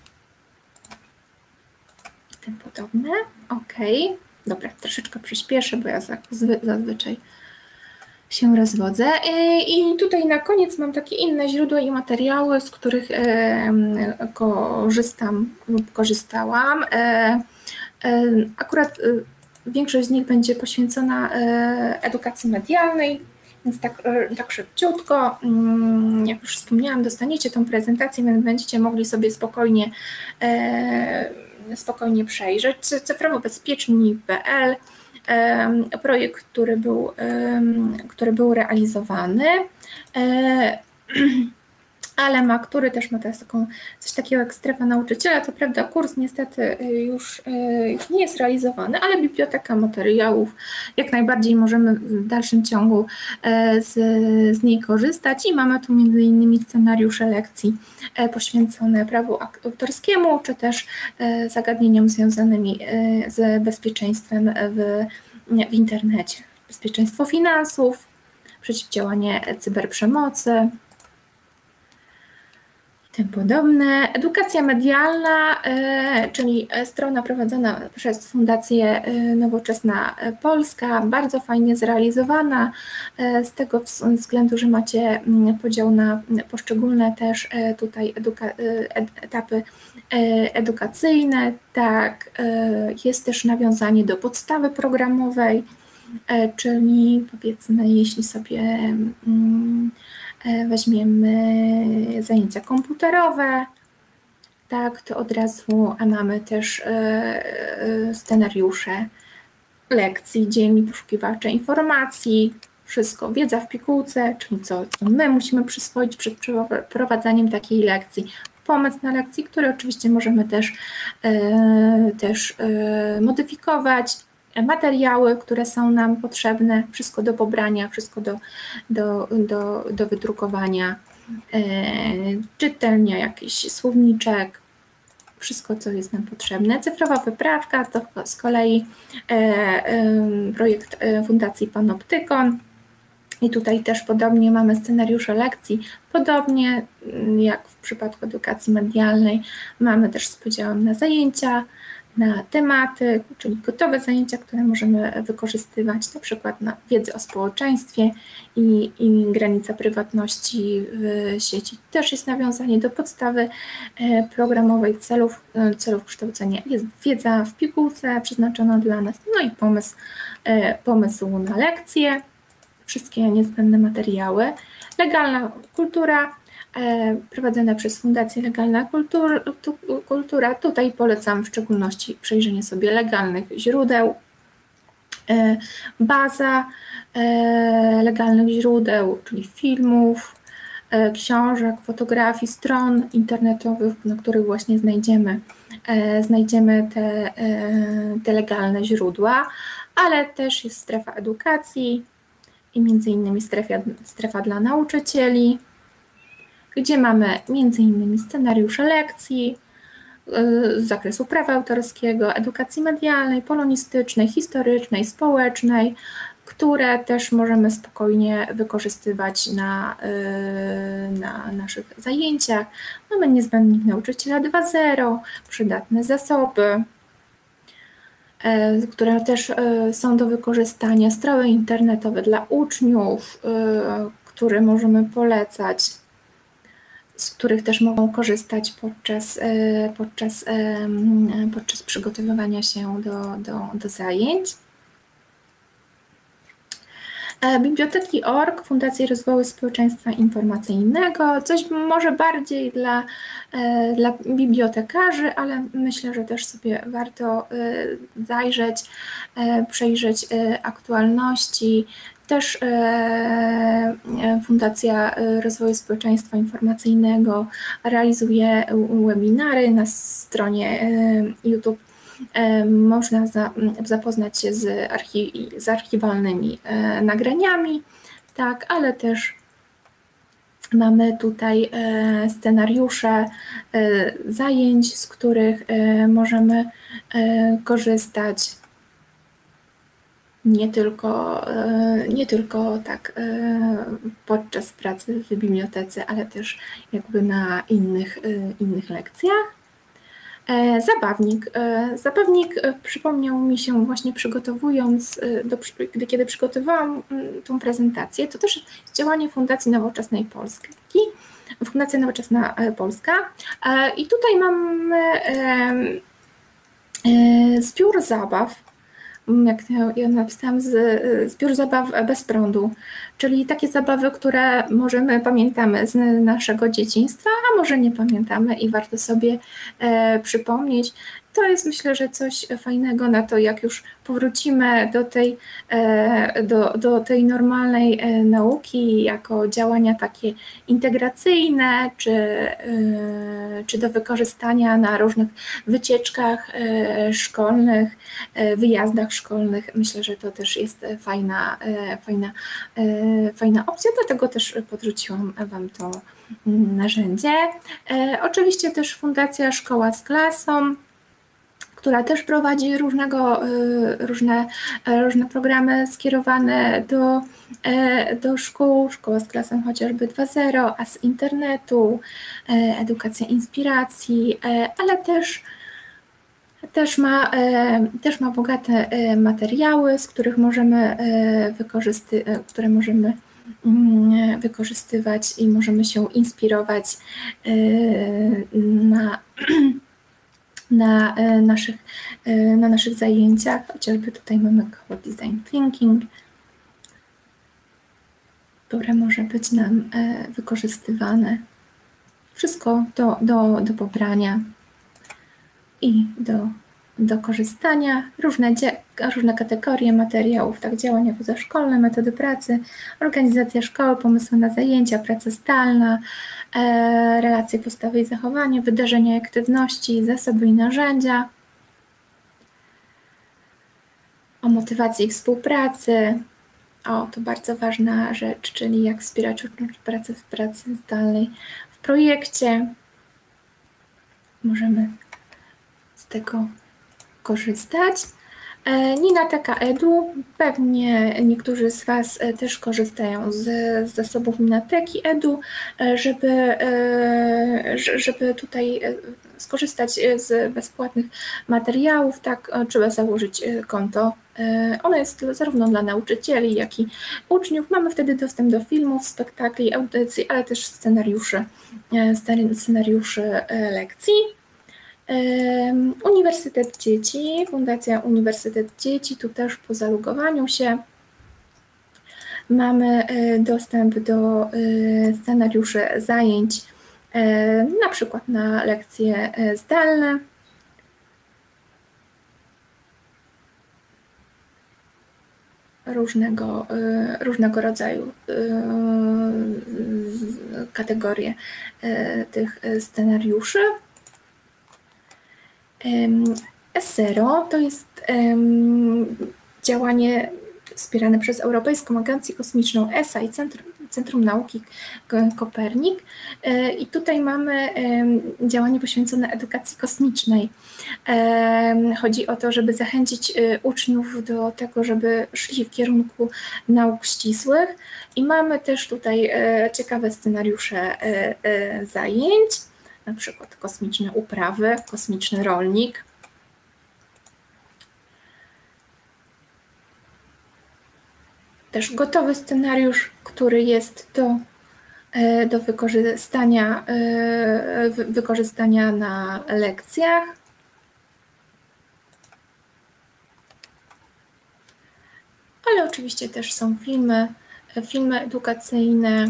i tym podobne. Ok, dobra, troszeczkę przyspieszę, bo ja zazwyczaj się rozwodzę. I tutaj na koniec mam takie inne źródła i materiały, z których korzystam lub korzystałam. Akurat większość z nich będzie poświęcona edukacji medialnej, więc tak, tak szybciutko, jak już wspomniałam, dostaniecie tą prezentację, więc będziecie mogli sobie spokojnie, spokojnie przejrzeć. cyfrowo bezpieczni kropka p l, projekt, który był, który był realizowany. Ale ma, który też ma teraz taką, coś takiego jak strefa nauczyciela. Co prawda kurs niestety już, już nie jest realizowany, ale biblioteka materiałów jak najbardziej możemy w dalszym ciągu z, z niej korzystać i mamy tu między innymi scenariusze lekcji poświęcone prawu autorskiemu, czy też zagadnieniom związanymi z bezpieczeństwem w, w internecie. Bezpieczeństwo finansów, przeciwdziałanie cyberprzemocy, tym podobne. Edukacja medialna, czyli strona prowadzona przez Fundację Nowoczesna Polska, bardzo fajnie zrealizowana, z tego względu, że macie podział na poszczególne też tutaj eduka- etapy edukacyjne, tak, jest też nawiązanie do podstawy programowej, czyli powiedzmy, jeśli sobie weźmiemy zajęcia komputerowe, tak, to od razu mamy też scenariusze lekcji, dziennik poszukiwacze informacji, wszystko, wiedza w pigułce, czyli co, co my musimy przyswoić przed prowadzeniem takiej lekcji. Pomysł na lekcji, który oczywiście możemy też, też modyfikować, materiały, które są nam potrzebne, wszystko do pobrania, wszystko do, do, do, do wydrukowania, e, czytelnia, jakiś słowniczek, wszystko, co jest nam potrzebne. Cyfrowa wyprawka to z kolei e, e, projekt Fundacji Panoptykon. I tutaj też podobnie mamy scenariusze lekcji, podobnie jak w przypadku edukacji medialnej, mamy też z podziałem na zajęcia, na tematy, czyli gotowe zajęcia, które możemy wykorzystywać, na przykład na wiedzę o społeczeństwie i, i granica prywatności w sieci. Też jest nawiązanie do podstawy programowej celów, celów kształcenia. Jest wiedza w pigułce przeznaczona dla nas, no i pomysł, pomysł na lekcje, wszystkie niezbędne materiały. Legalna kultura, prowadzone przez Fundację Legalna Kultura, Kultura. Tutaj polecam w szczególności przejrzenie sobie legalnych źródeł, baza legalnych źródeł, czyli filmów, książek, fotografii, stron internetowych, na których właśnie znajdziemy, znajdziemy te, te legalne źródła, ale też jest strefa edukacji i między innymi strefa, strefa dla nauczycieli, gdzie mamy między innymi scenariusze lekcji z zakresu prawa autorskiego, edukacji medialnej, polonistycznej, historycznej, społecznej, które też możemy spokojnie wykorzystywać na, na naszych zajęciach. Mamy niezbędnik nauczyciela dwa zero, przydatne zasoby, które też są do wykorzystania, strony internetowe dla uczniów, które możemy polecać, z których też mogą korzystać podczas, podczas, podczas przygotowywania się do, do, do zajęć. Biblioteki kropka org, Fundacji Rozwoju Społeczeństwa Informacyjnego, coś może bardziej dla, dla bibliotekarzy, ale myślę, że też sobie warto zajrzeć, przejrzeć aktualności. Też Fundacja Rozwoju Społeczeństwa Informacyjnego realizuje webinary na stronie YouTube. Można zapoznać się z, archi z archiwalnymi nagraniami, tak, ale też mamy tutaj scenariusze zajęć, z których możemy korzystać nie tylko, nie tylko tak podczas pracy w bibliotece, ale też jakby na innych, innych lekcjach. Zabawnik. Zabawnik przypomniał mi się właśnie przygotowując, do, kiedy przygotowałam tą prezentację, to też działanie Fundacji Nowoczesnej Polski, Fundacja Nowoczesna Polska. I tutaj mamy zbiór zabaw, jak ja napisałam, z, zbiór zabaw bez prądu, czyli takie zabawy, które może my pamiętamy z naszego dzieciństwa, a może nie pamiętamy i warto sobie e, przypomnieć. to jest myślę, że coś fajnego na to, jak już powrócimy do tej, do, do tej normalnej nauki jako działania takie integracyjne, czy, czy do wykorzystania na różnych wycieczkach szkolnych, wyjazdach szkolnych. Myślę, że to też jest fajna, fajna, fajna opcja, dlatego też podrzuciłam Wam to narzędzie. Oczywiście też Fundacja Szkoła z Klasą, która też prowadzi różnego, różne, różne programy skierowane do, do szkół, Szkoła z Klasą chociażby dwa zero, a z internetu, edukacja inspiracji, ale też, też, ma, też ma bogate materiały, z których możemy wykorzysty, które możemy wykorzystywać i możemy się inspirować na Na naszych, na naszych zajęciach, chociażby tutaj mamy koło Design Thinking, które może być nam wykorzystywane. Wszystko do, do, do pobrania i do, do korzystania. Różne, różne kategorie materiałów, tak, działania pozaszkolne, metody pracy, organizacja szkoły, pomysły na zajęcia, praca zdalna, relacje, postawy i zachowanie, wydarzenia i aktywności, zasoby i narzędzia, o motywacji i współpracy. O, to bardzo ważna rzecz, czyli jak wspierać uczniów pracę w pracy zdalnej w projekcie. Możemy z tego korzystać. Nina Teka Edu, pewnie niektórzy z Was też korzystają z, z zasobów Ninateki Edu, żeby, żeby tutaj skorzystać z bezpłatnych materiałów, tak, trzeba założyć konto. Ono jest zarówno dla nauczycieli, jak i uczniów. Mamy wtedy dostęp do filmów, spektakli, audycji, ale też scenariuszy, scenariuszy lekcji. Uniwersytet Dzieci, Fundacja Uniwersytet Dzieci, tu też po zalogowaniu się mamy dostęp do scenariuszy zajęć, na przykład na lekcje zdalne. Różnego, różnego rodzaju kategorie tych scenariuszy. S zero to jest um, działanie wspierane przez Europejską Agencję Kosmiczną E S A i Centrum, Centrum Nauki Kopernik. I tutaj mamy um, działanie poświęcone edukacji kosmicznej. Um, chodzi o to, żeby zachęcić um, uczniów do tego, żeby szli w kierunku nauk ścisłych. I mamy też tutaj um, ciekawe scenariusze um, um, zajęć. Na przykład kosmiczne uprawy, kosmiczny rolnik. Też gotowy scenariusz, który jest do, do wykorzystania, wykorzystania na lekcjach. Ale oczywiście też są filmy, filmy edukacyjne.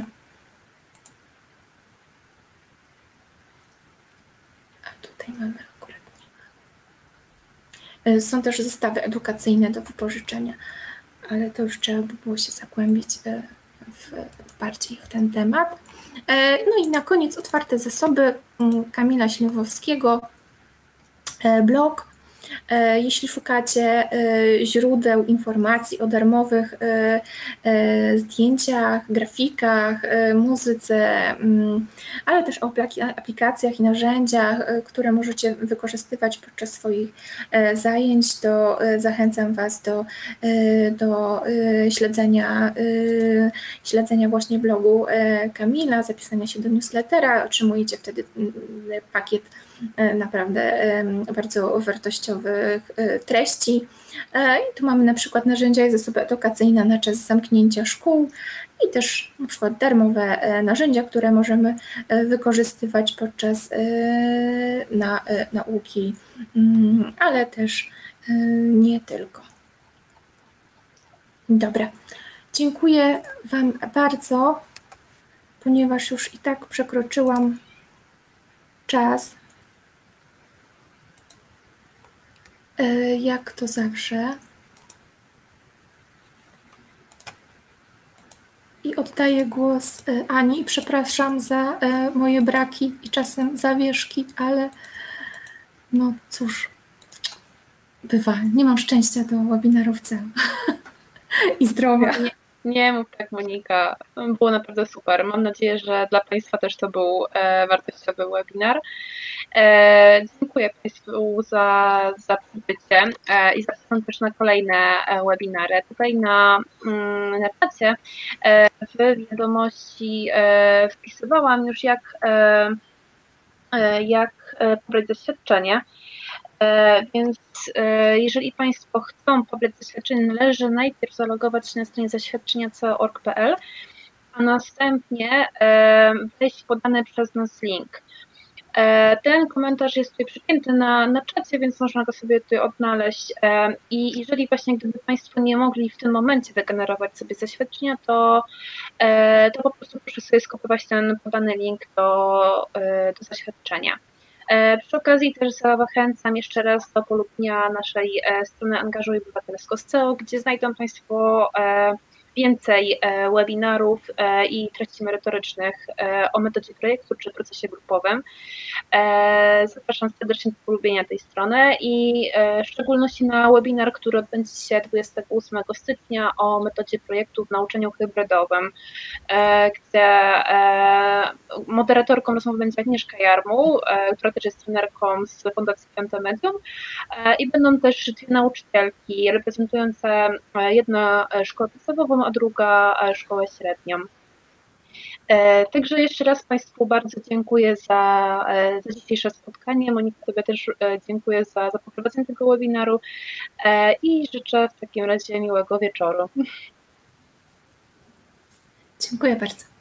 Tutaj mamy akurat nie ma. Są też zestawy edukacyjne do wypożyczenia, ale to już trzeba by było się zagłębić w, bardziej w ten temat. No i na koniec otwarte zasoby Kamila Śliwowskiego, blog. Jeśli szukacie źródeł informacji o darmowych zdjęciach, grafikach, muzyce, ale też o aplikacjach i narzędziach, które możecie wykorzystywać podczas swoich zajęć, to zachęcam Was do, do śledzenia, śledzenia właśnie blogu Kamila, zapisania się do newslettera. Otrzymujecie wtedy pakiet naprawdę bardzo wartościowych treści. I tu mamy na przykład narzędzia i zasoby edukacyjne na czas zamknięcia szkół i też na przykład darmowe narzędzia, które możemy wykorzystywać podczas na, nauki, ale też nie tylko. Dobra, dziękuję Wam bardzo, ponieważ już i tak przekroczyłam czas. Jak to zawsze. I oddaję głos Ani. Przepraszam za moje braki i czasem zawieszki, ale no cóż, bywa. Nie mam szczęścia do webinarów wcale. I zdrowia. Nie, nie mów tak, Monika. Było naprawdę super. Mam nadzieję, że dla Państwa też to był e, wartościowy webinar. E, dziękuję Państwu za, za przybycie e, i zapraszam też na kolejne e, webinary. Tutaj na, mm, na czacie e, w wiadomości e, wpisywałam już jak, e, jak pobrać doświadczenie. Więc jeżeli Państwo chcą pobrać doświadczenie, należy najpierw zalogować się na stronie zaświadczenia c o org kropka p l, a następnie wejść w podany przez nas link. Ten komentarz jest tutaj przypięty na, na czacie, więc można go sobie tutaj odnaleźć i jeżeli właśnie gdyby Państwo nie mogli w tym momencie wygenerować sobie zaświadczenia, to, to po prostu proszę sobie skopiować ten podany link do, do zaświadczenia. Przy okazji też zachęcam jeszcze raz do polubienia naszej strony Angażuj Obywatelsko z C E O, gdzie znajdą Państwo więcej webinarów i treści merytorycznych o metodzie projektu czy procesie grupowym. Zapraszam serdecznie do polubienia tej strony i w szczególności na webinar, który odbędzie się dwudziestego ósmego stycznia o metodzie projektu w nauczaniu hybrydowym, gdzie moderatorką rozmowy będzie Agnieszka Jarmuł, która też jest trenerką z Fundacji Piąte Medium, i będą też dwie nauczycielki reprezentujące jedną szkołę podstawową, a druga szkołę średnią. Także jeszcze raz Państwu bardzo dziękuję za, za dzisiejsze spotkanie. Monika, Tobie też dziękuję za, za poprowadzenie tego webinaru i życzę w takim razie miłego wieczoru. Dziękuję bardzo.